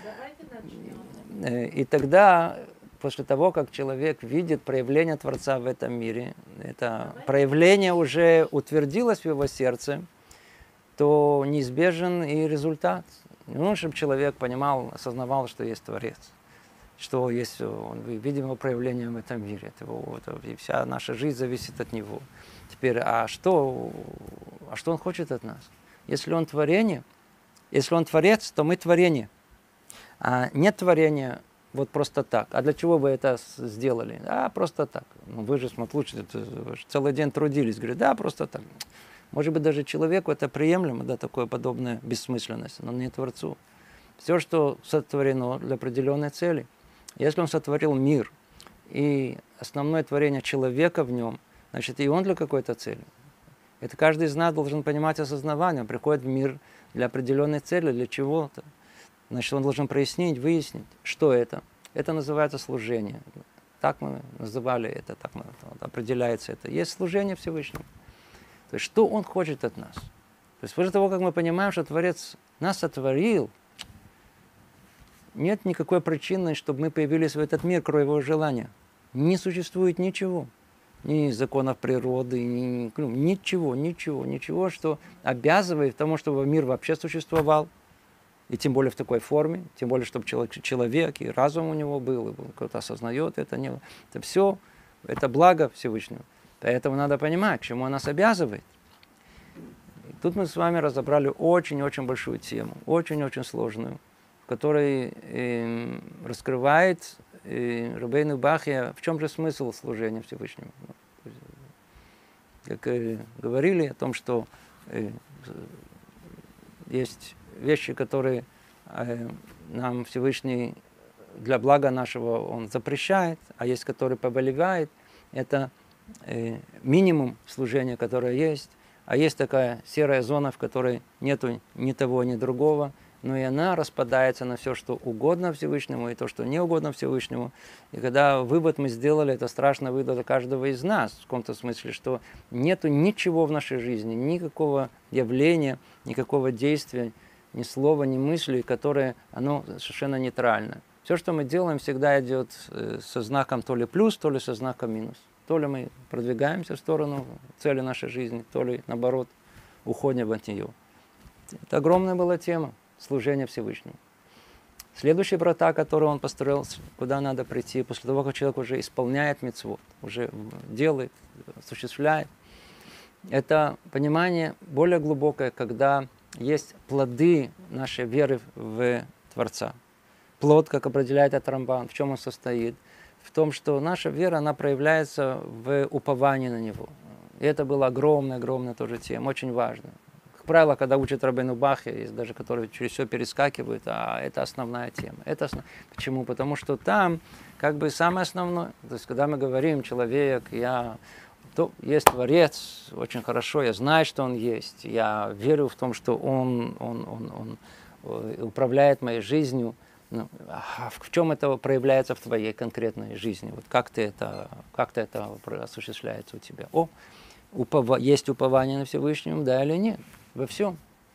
И тогда, после того, как человек видит проявление Творца в этом мире, это проявление уже утвердилось в его сердце, то неизбежен и результат. Ну, чтобы человек понимал, осознавал, что есть Творец, что есть, он, видим его проявление в этом мире, это его, это, и вся наша жизнь зависит от него. Теперь, а что, а что он хочет от нас? Если он творение, если он Творец, то мы творение. А нет творения вот просто так. А для чего вы это сделали? А, просто так. Ну, вы же, смотрите, целый день трудились. Говорят, да, просто так. Может быть, даже человеку это приемлемо, да, такое подобное бессмысленность, но не Творцу. Все, что сотворено для определенной цели. Если он сотворил мир, и основное творение человека в нем, значит, и он для какой-то цели. Это каждый из нас должен понимать осознавание. Он приходит в мир для определенной цели, для чего-то. Значит, он должен прояснить, выяснить, что это. Это называется служение. Так мы называли это, так мы, определяется это. Есть служение Всевышнему. То есть, что он хочет от нас? То есть, после того, как мы понимаем, что Творец нас сотворил, нет никакой причины, чтобы мы появились в этот мир, кроме его желания. Не существует ничего. Ни законов природы, ни, ну, ничего, ничего, ничего, что обязывает тому, чтобы мир вообще существовал. И тем более в такой форме, тем более, чтобы человек, человек и разум у него был, и кто-то осознает это. Не, это все, это благо Всевышнего. Поэтому надо понимать, к чему он нас обязывает. И тут мы с вами разобрали очень-очень большую тему, очень-очень сложную, в которой э, раскрывает э, Рабейну Бахья, в чем же смысл служения Всевышнему. Как э, говорили о том, что э, есть вещи, которые э, нам Всевышний для блага нашего он запрещает, а есть, которые повелевает. Это э, минимум служения, которое есть. А есть такая серая зона, в которой нету ни того, ни другого, но и она распадается на все, что угодно Всевышнему, и то, что не угодно Всевышнему. И когда вывод мы сделали, это страшный вывод для каждого из нас, в каком-то смысле, что нету ничего в нашей жизни, никакого явления, никакого действия, ни слова, ни мысли, которое, оно совершенно нейтрально. Все, что мы делаем, всегда идет со знаком то ли плюс, то ли со знаком минус. То ли мы продвигаемся в сторону цели нашей жизни, то ли, наоборот, уходим от нее. Это огромная была тема служения Всевышнему. Следующие врата, которые он построил, куда надо прийти, после того, как человек уже исполняет мицвот, уже делает, осуществляет, это понимание более глубокое, когда есть плоды нашей веры в Творца. Плод, как определяет этот Рамбан, в чем он состоит? В том, что наша вера, она проявляется в уповании на Него. И это была огромная-огромная тоже тема, очень важная. Как правило, когда учат Рабейну Бахья, есть даже, которые через все перескакивают, а это основная тема. Это основ... Почему? Потому что там как бы самое основное. То есть, когда мы говорим, человек, я... то есть Творец, очень хорошо, я знаю, что Он есть, я верю в том, что Он, он, он, он управляет моей жизнью. Ну, а в чем это проявляется в твоей конкретной жизни? Вот как ты это, как ты это осуществляется у тебя? О, упова, есть упование на Всевышнем, да или нет? Во всем.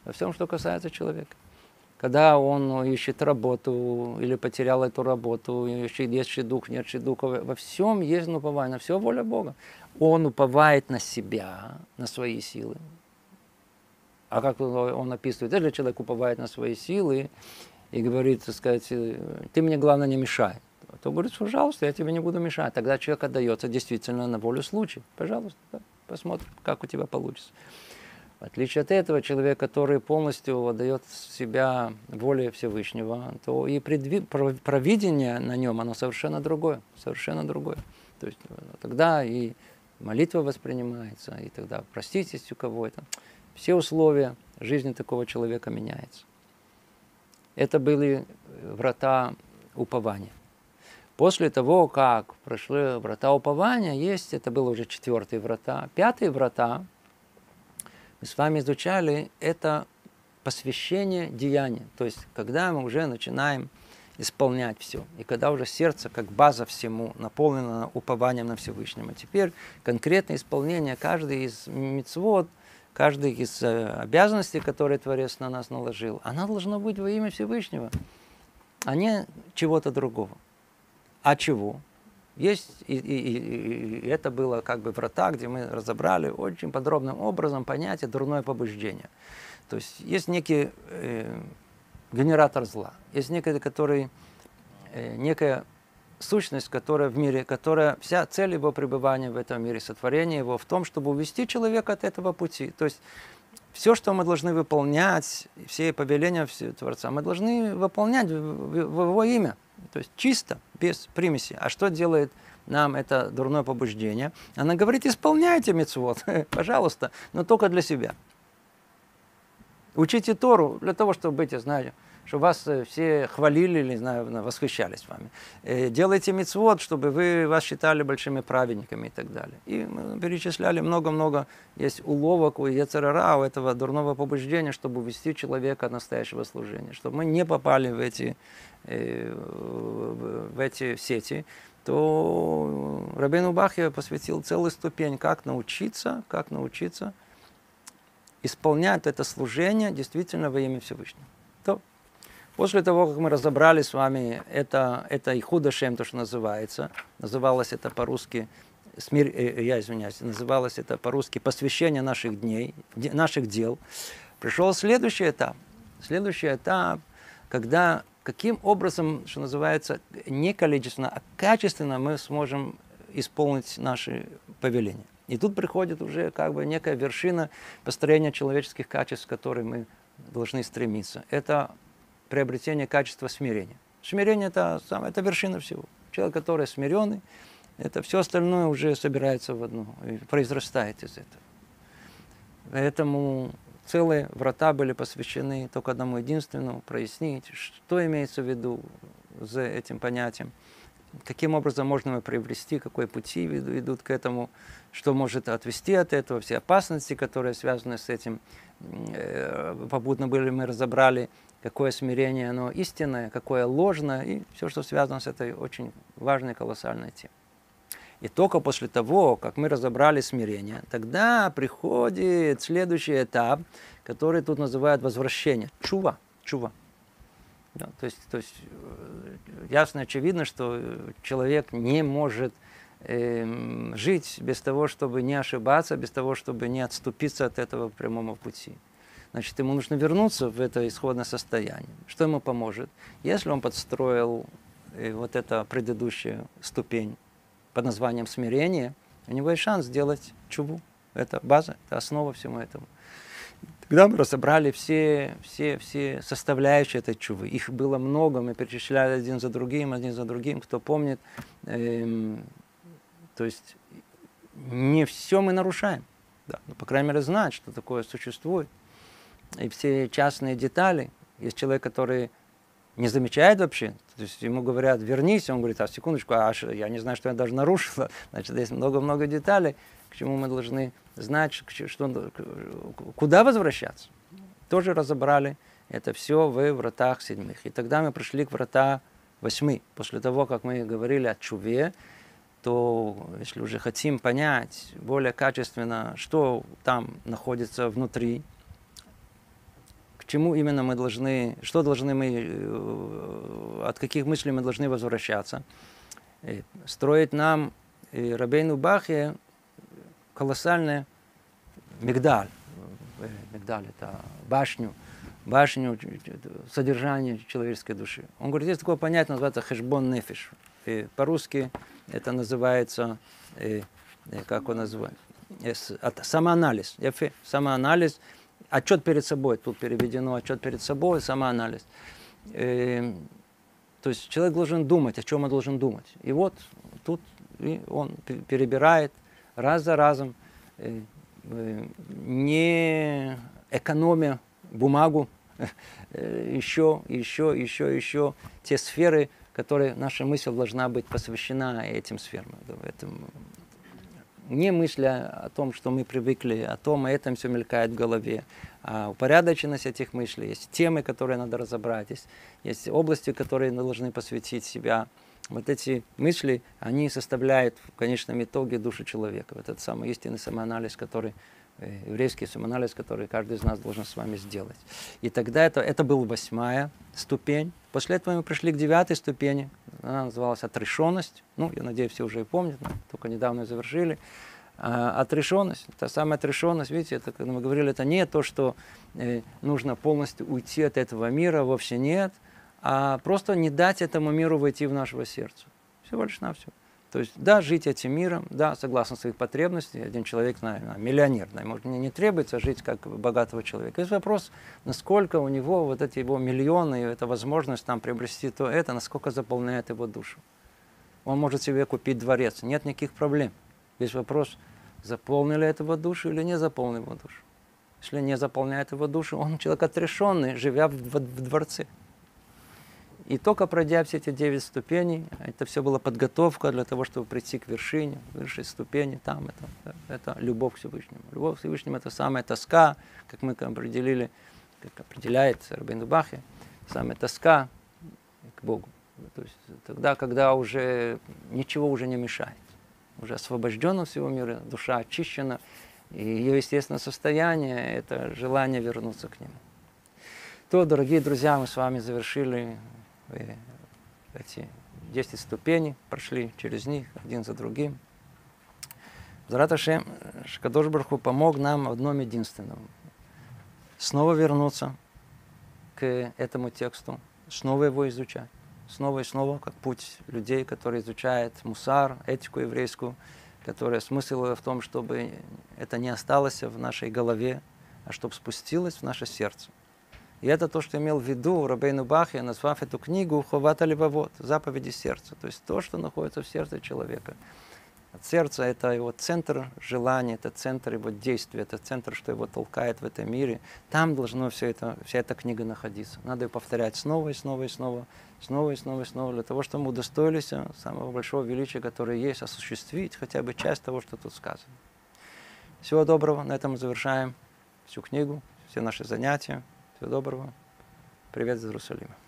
во всем, что касается человека. Когда он ищет работу или потерял эту работу, ищет, есть шидух, нет шидуха, во всем есть упование, все воля Бога. Он уповает на себя, на свои силы. А как он описывает, если человек уповает на свои силы и говорит, так сказать, ты мне, главное, не мешай, то говорит, пожалуйста, я тебе не буду мешать. Тогда человек отдается действительно на волю случая. Пожалуйста, да, посмотрим, как у тебя получится. В отличие от этого, человек, который полностью отдает себя воле Всевышнего, то и предви... провидение на нем, оно совершенно другое, совершенно другое. То есть тогда и молитва воспринимается, и тогда проститесь у кого-то. Все условия жизни такого человека меняются. Это были врата упования. После того, как прошли врата упования, есть, это было уже четвертые врата. Пятые врата, мы с вами изучали, это посвящение деяния. То есть, когда мы уже начинаем исполнять все. И когда уже сердце, как база всему, наполнено упованием на Всевышнего. Теперь конкретное исполнение каждой из мицвот, каждой из обязанностей, которые Творец на нас наложил, она должна быть во имя Всевышнего, а не чего-то другого. А чего? Есть, и, и, и, и это было как бы врата, где мы разобрали очень подробным образом понятие дурное побуждение. То есть есть некий э, генератор зла, есть некий, который, э, некая сущность, которая в мире, которая вся цель его пребывания в этом мире, сотворения его в том, чтобы увести человека от этого пути. То есть все, что мы должны выполнять, все повеления Творца, мы должны выполнять в, в, в его имя. То есть чисто, без примеси. А что делает нам это дурное побуждение? Она говорит, исполняйте мицвот, пожалуйста, но только для себя. Учите Тору для того, чтобы быть, я знаю, чтобы вас все хвалили или, не знаю, восхищались вами. Делайте мицвот, чтобы вы вас считали большими праведниками и так далее. И мы перечисляли много-много, есть уловок у йецер ара, у этого дурного побуждения, чтобы увести человека от настоящего служения, чтобы мы не попали в эти, в эти сети. То Рабейну Бахья посвятил целую ступень, как научиться, как научиться исполнять это служение действительно во имя Всевышнего. То после того, как мы разобрали с вами это, это Ихуд Ашем, то, что называется, называлось это по-русски, смир, я извиняюсь, называлось это по-русски посвящение наших дней, наших дел, пришел следующий этап. Следующий этап, когда каким образом, что называется, не количественно, а качественно мы сможем исполнить наши повеления. И тут приходит уже как бы некая вершина построения человеческих качеств, к которой мы должны стремиться. Это приобретение качества смирения. Смирение это, это вершина всего. Человек, который смиренный, это все остальное уже собирается в одно и произрастает из этого. Поэтому целые врата были посвящены только одному единственному, прояснить, что имеется в виду за этим понятием, каким образом можно его приобрести, какой пути ведут к этому, что может отвести от этого, все опасности, которые связаны с этим. Попутно были мы разобрали, какое смирение оно истинное, какое ложное, и все, что связано с этой очень важной, колоссальной темой. И только после того, как мы разобрали смирение, тогда приходит следующий этап, который тут называют возвращение. Чува. Чува. Да, то есть, то есть ясно, очевидно, что человек не может э, жить без того, чтобы не ошибаться, без того, чтобы не отступиться от этого прямого пути. Значит, ему нужно вернуться в это исходное состояние. Что ему поможет? Если он подстроил э, вот эту предыдущую ступень под названием смирение, у него есть шанс сделать чуву. Это база, это основа всему этому. Тогда мы разобрали все, все, все составляющие этой чувы. Их было много, мы перечисляли один за другим, один за другим. Кто помнит, эм, то есть не все мы нарушаем. Да, но, по крайней мере, знать, что такое существует. И все частные детали. Есть человек, который не замечает вообще. То есть ему говорят, вернись, он говорит, а секундочку, а я не знаю, что я даже нарушила. Значит, есть много-много деталей, к чему мы должны знать, что, куда возвращаться. Тоже разобрали это все в вратах седьмых. И тогда мы пришли к врата восьми. После того, как мы говорили о чуве, то если уже хотим понять более качественно, что там находится внутри, к чему именно мы должны, что должны мы, от каких мыслей мы должны возвращаться. И строить нам и Рабейну Бахья колоссальный мигдаль. Мигдаль – это башню, башню содержания человеческой души. Он говорит, есть такое понятие, называется хэшбон нефиш. И по-русски это называется, и, и как он называет, самоанализ. Самоанализ, отчет перед собой, тут переведено отчет перед собой, самоанализ. И, то есть человек должен думать, о чем он должен думать. И вот тут и он перебирает раз за разом, и, и, не экономя бумагу, еще, еще, еще, еще те сферы, которые наша мысль должна быть посвящена этим сферам. Этому. Не мысля о том, что мы привыкли, о том, и этом все мелькает в голове, а упорядоченность этих мыслей. Есть темы, которые надо разобрать, есть, есть области, которые мы должны посвятить себя. Вот эти мысли, они составляют в конечном итоге душу человека. Вот этот самый истинный самоанализ, который еврейский самоанализ, который каждый из нас должен с вами сделать. И тогда это, это была восьмая ступень. После этого мы пришли к девятой ступени. Она называлась отрешенность. Ну, я надеюсь, все уже и помнят, только недавно ее завершили. А, отрешенность, та самая отрешенность, видите, это, когда мы говорили, это не то, что э, нужно полностью уйти от этого мира, вовсе нет, а просто не дать этому миру войти в нашего сердца. Всего лишь навсего. То есть, да, жить этим миром, да, согласно своих потребностей. Один человек, наверное, миллионер, да, может, не, не требуется жить как богатого человека. Есть вопрос, насколько у него вот эти его миллионы, эта возможность там приобрести то это, насколько заполняет его душу. Он может себе купить дворец, нет никаких проблем. Есть вопрос, заполнил ли этого душу или не заполнил его душу. Если не заполняет его душу, он человек отрешенный, живя в, в, в дворце. И только пройдя все эти девять ступеней, это все была подготовка для того, чтобы прийти к вершине, высшей ступени, там это, это любовь к Всевышнему. Любовь к Всевышнему – это самая тоска, как мы определили, как определяет Рабейну Бахья, самая тоска к Богу. То есть тогда, когда уже ничего уже не мешает, уже освобождена всего мира, душа очищена, и ее естественное состояние – это желание вернуться к Нему. То, дорогие друзья, мы с вами завершили эти десять ступеней, прошли через них один за другим. Б'эзрат Ашем, Кадош Барух Ху помог нам в одном единственном. Снова вернуться к этому тексту, снова его изучать. Снова и снова, как путь людей, которые изучают мусар, этику еврейскую, которая смысл в том, чтобы это не осталось в нашей голове, а чтобы спустилось в наше сердце. И это то, что имел в виду Рабейну Бахья, назвав эту книгу «Ховат алевавот», заповеди сердца. То есть то, что находится в сердце человека. От сердца это его центр желания, это центр его действия, это центр, что его толкает в этом мире. Там должна вся эта, вся эта книга находиться. Надо ее повторять снова и снова и снова, снова и снова и снова, для того, чтобы мы удостоились самого большого величия, которое есть, осуществить хотя бы часть того, что тут сказано. Всего доброго. На этом мы завершаем всю книгу, все наши занятия. Всего доброго. Привет из Иерусалима.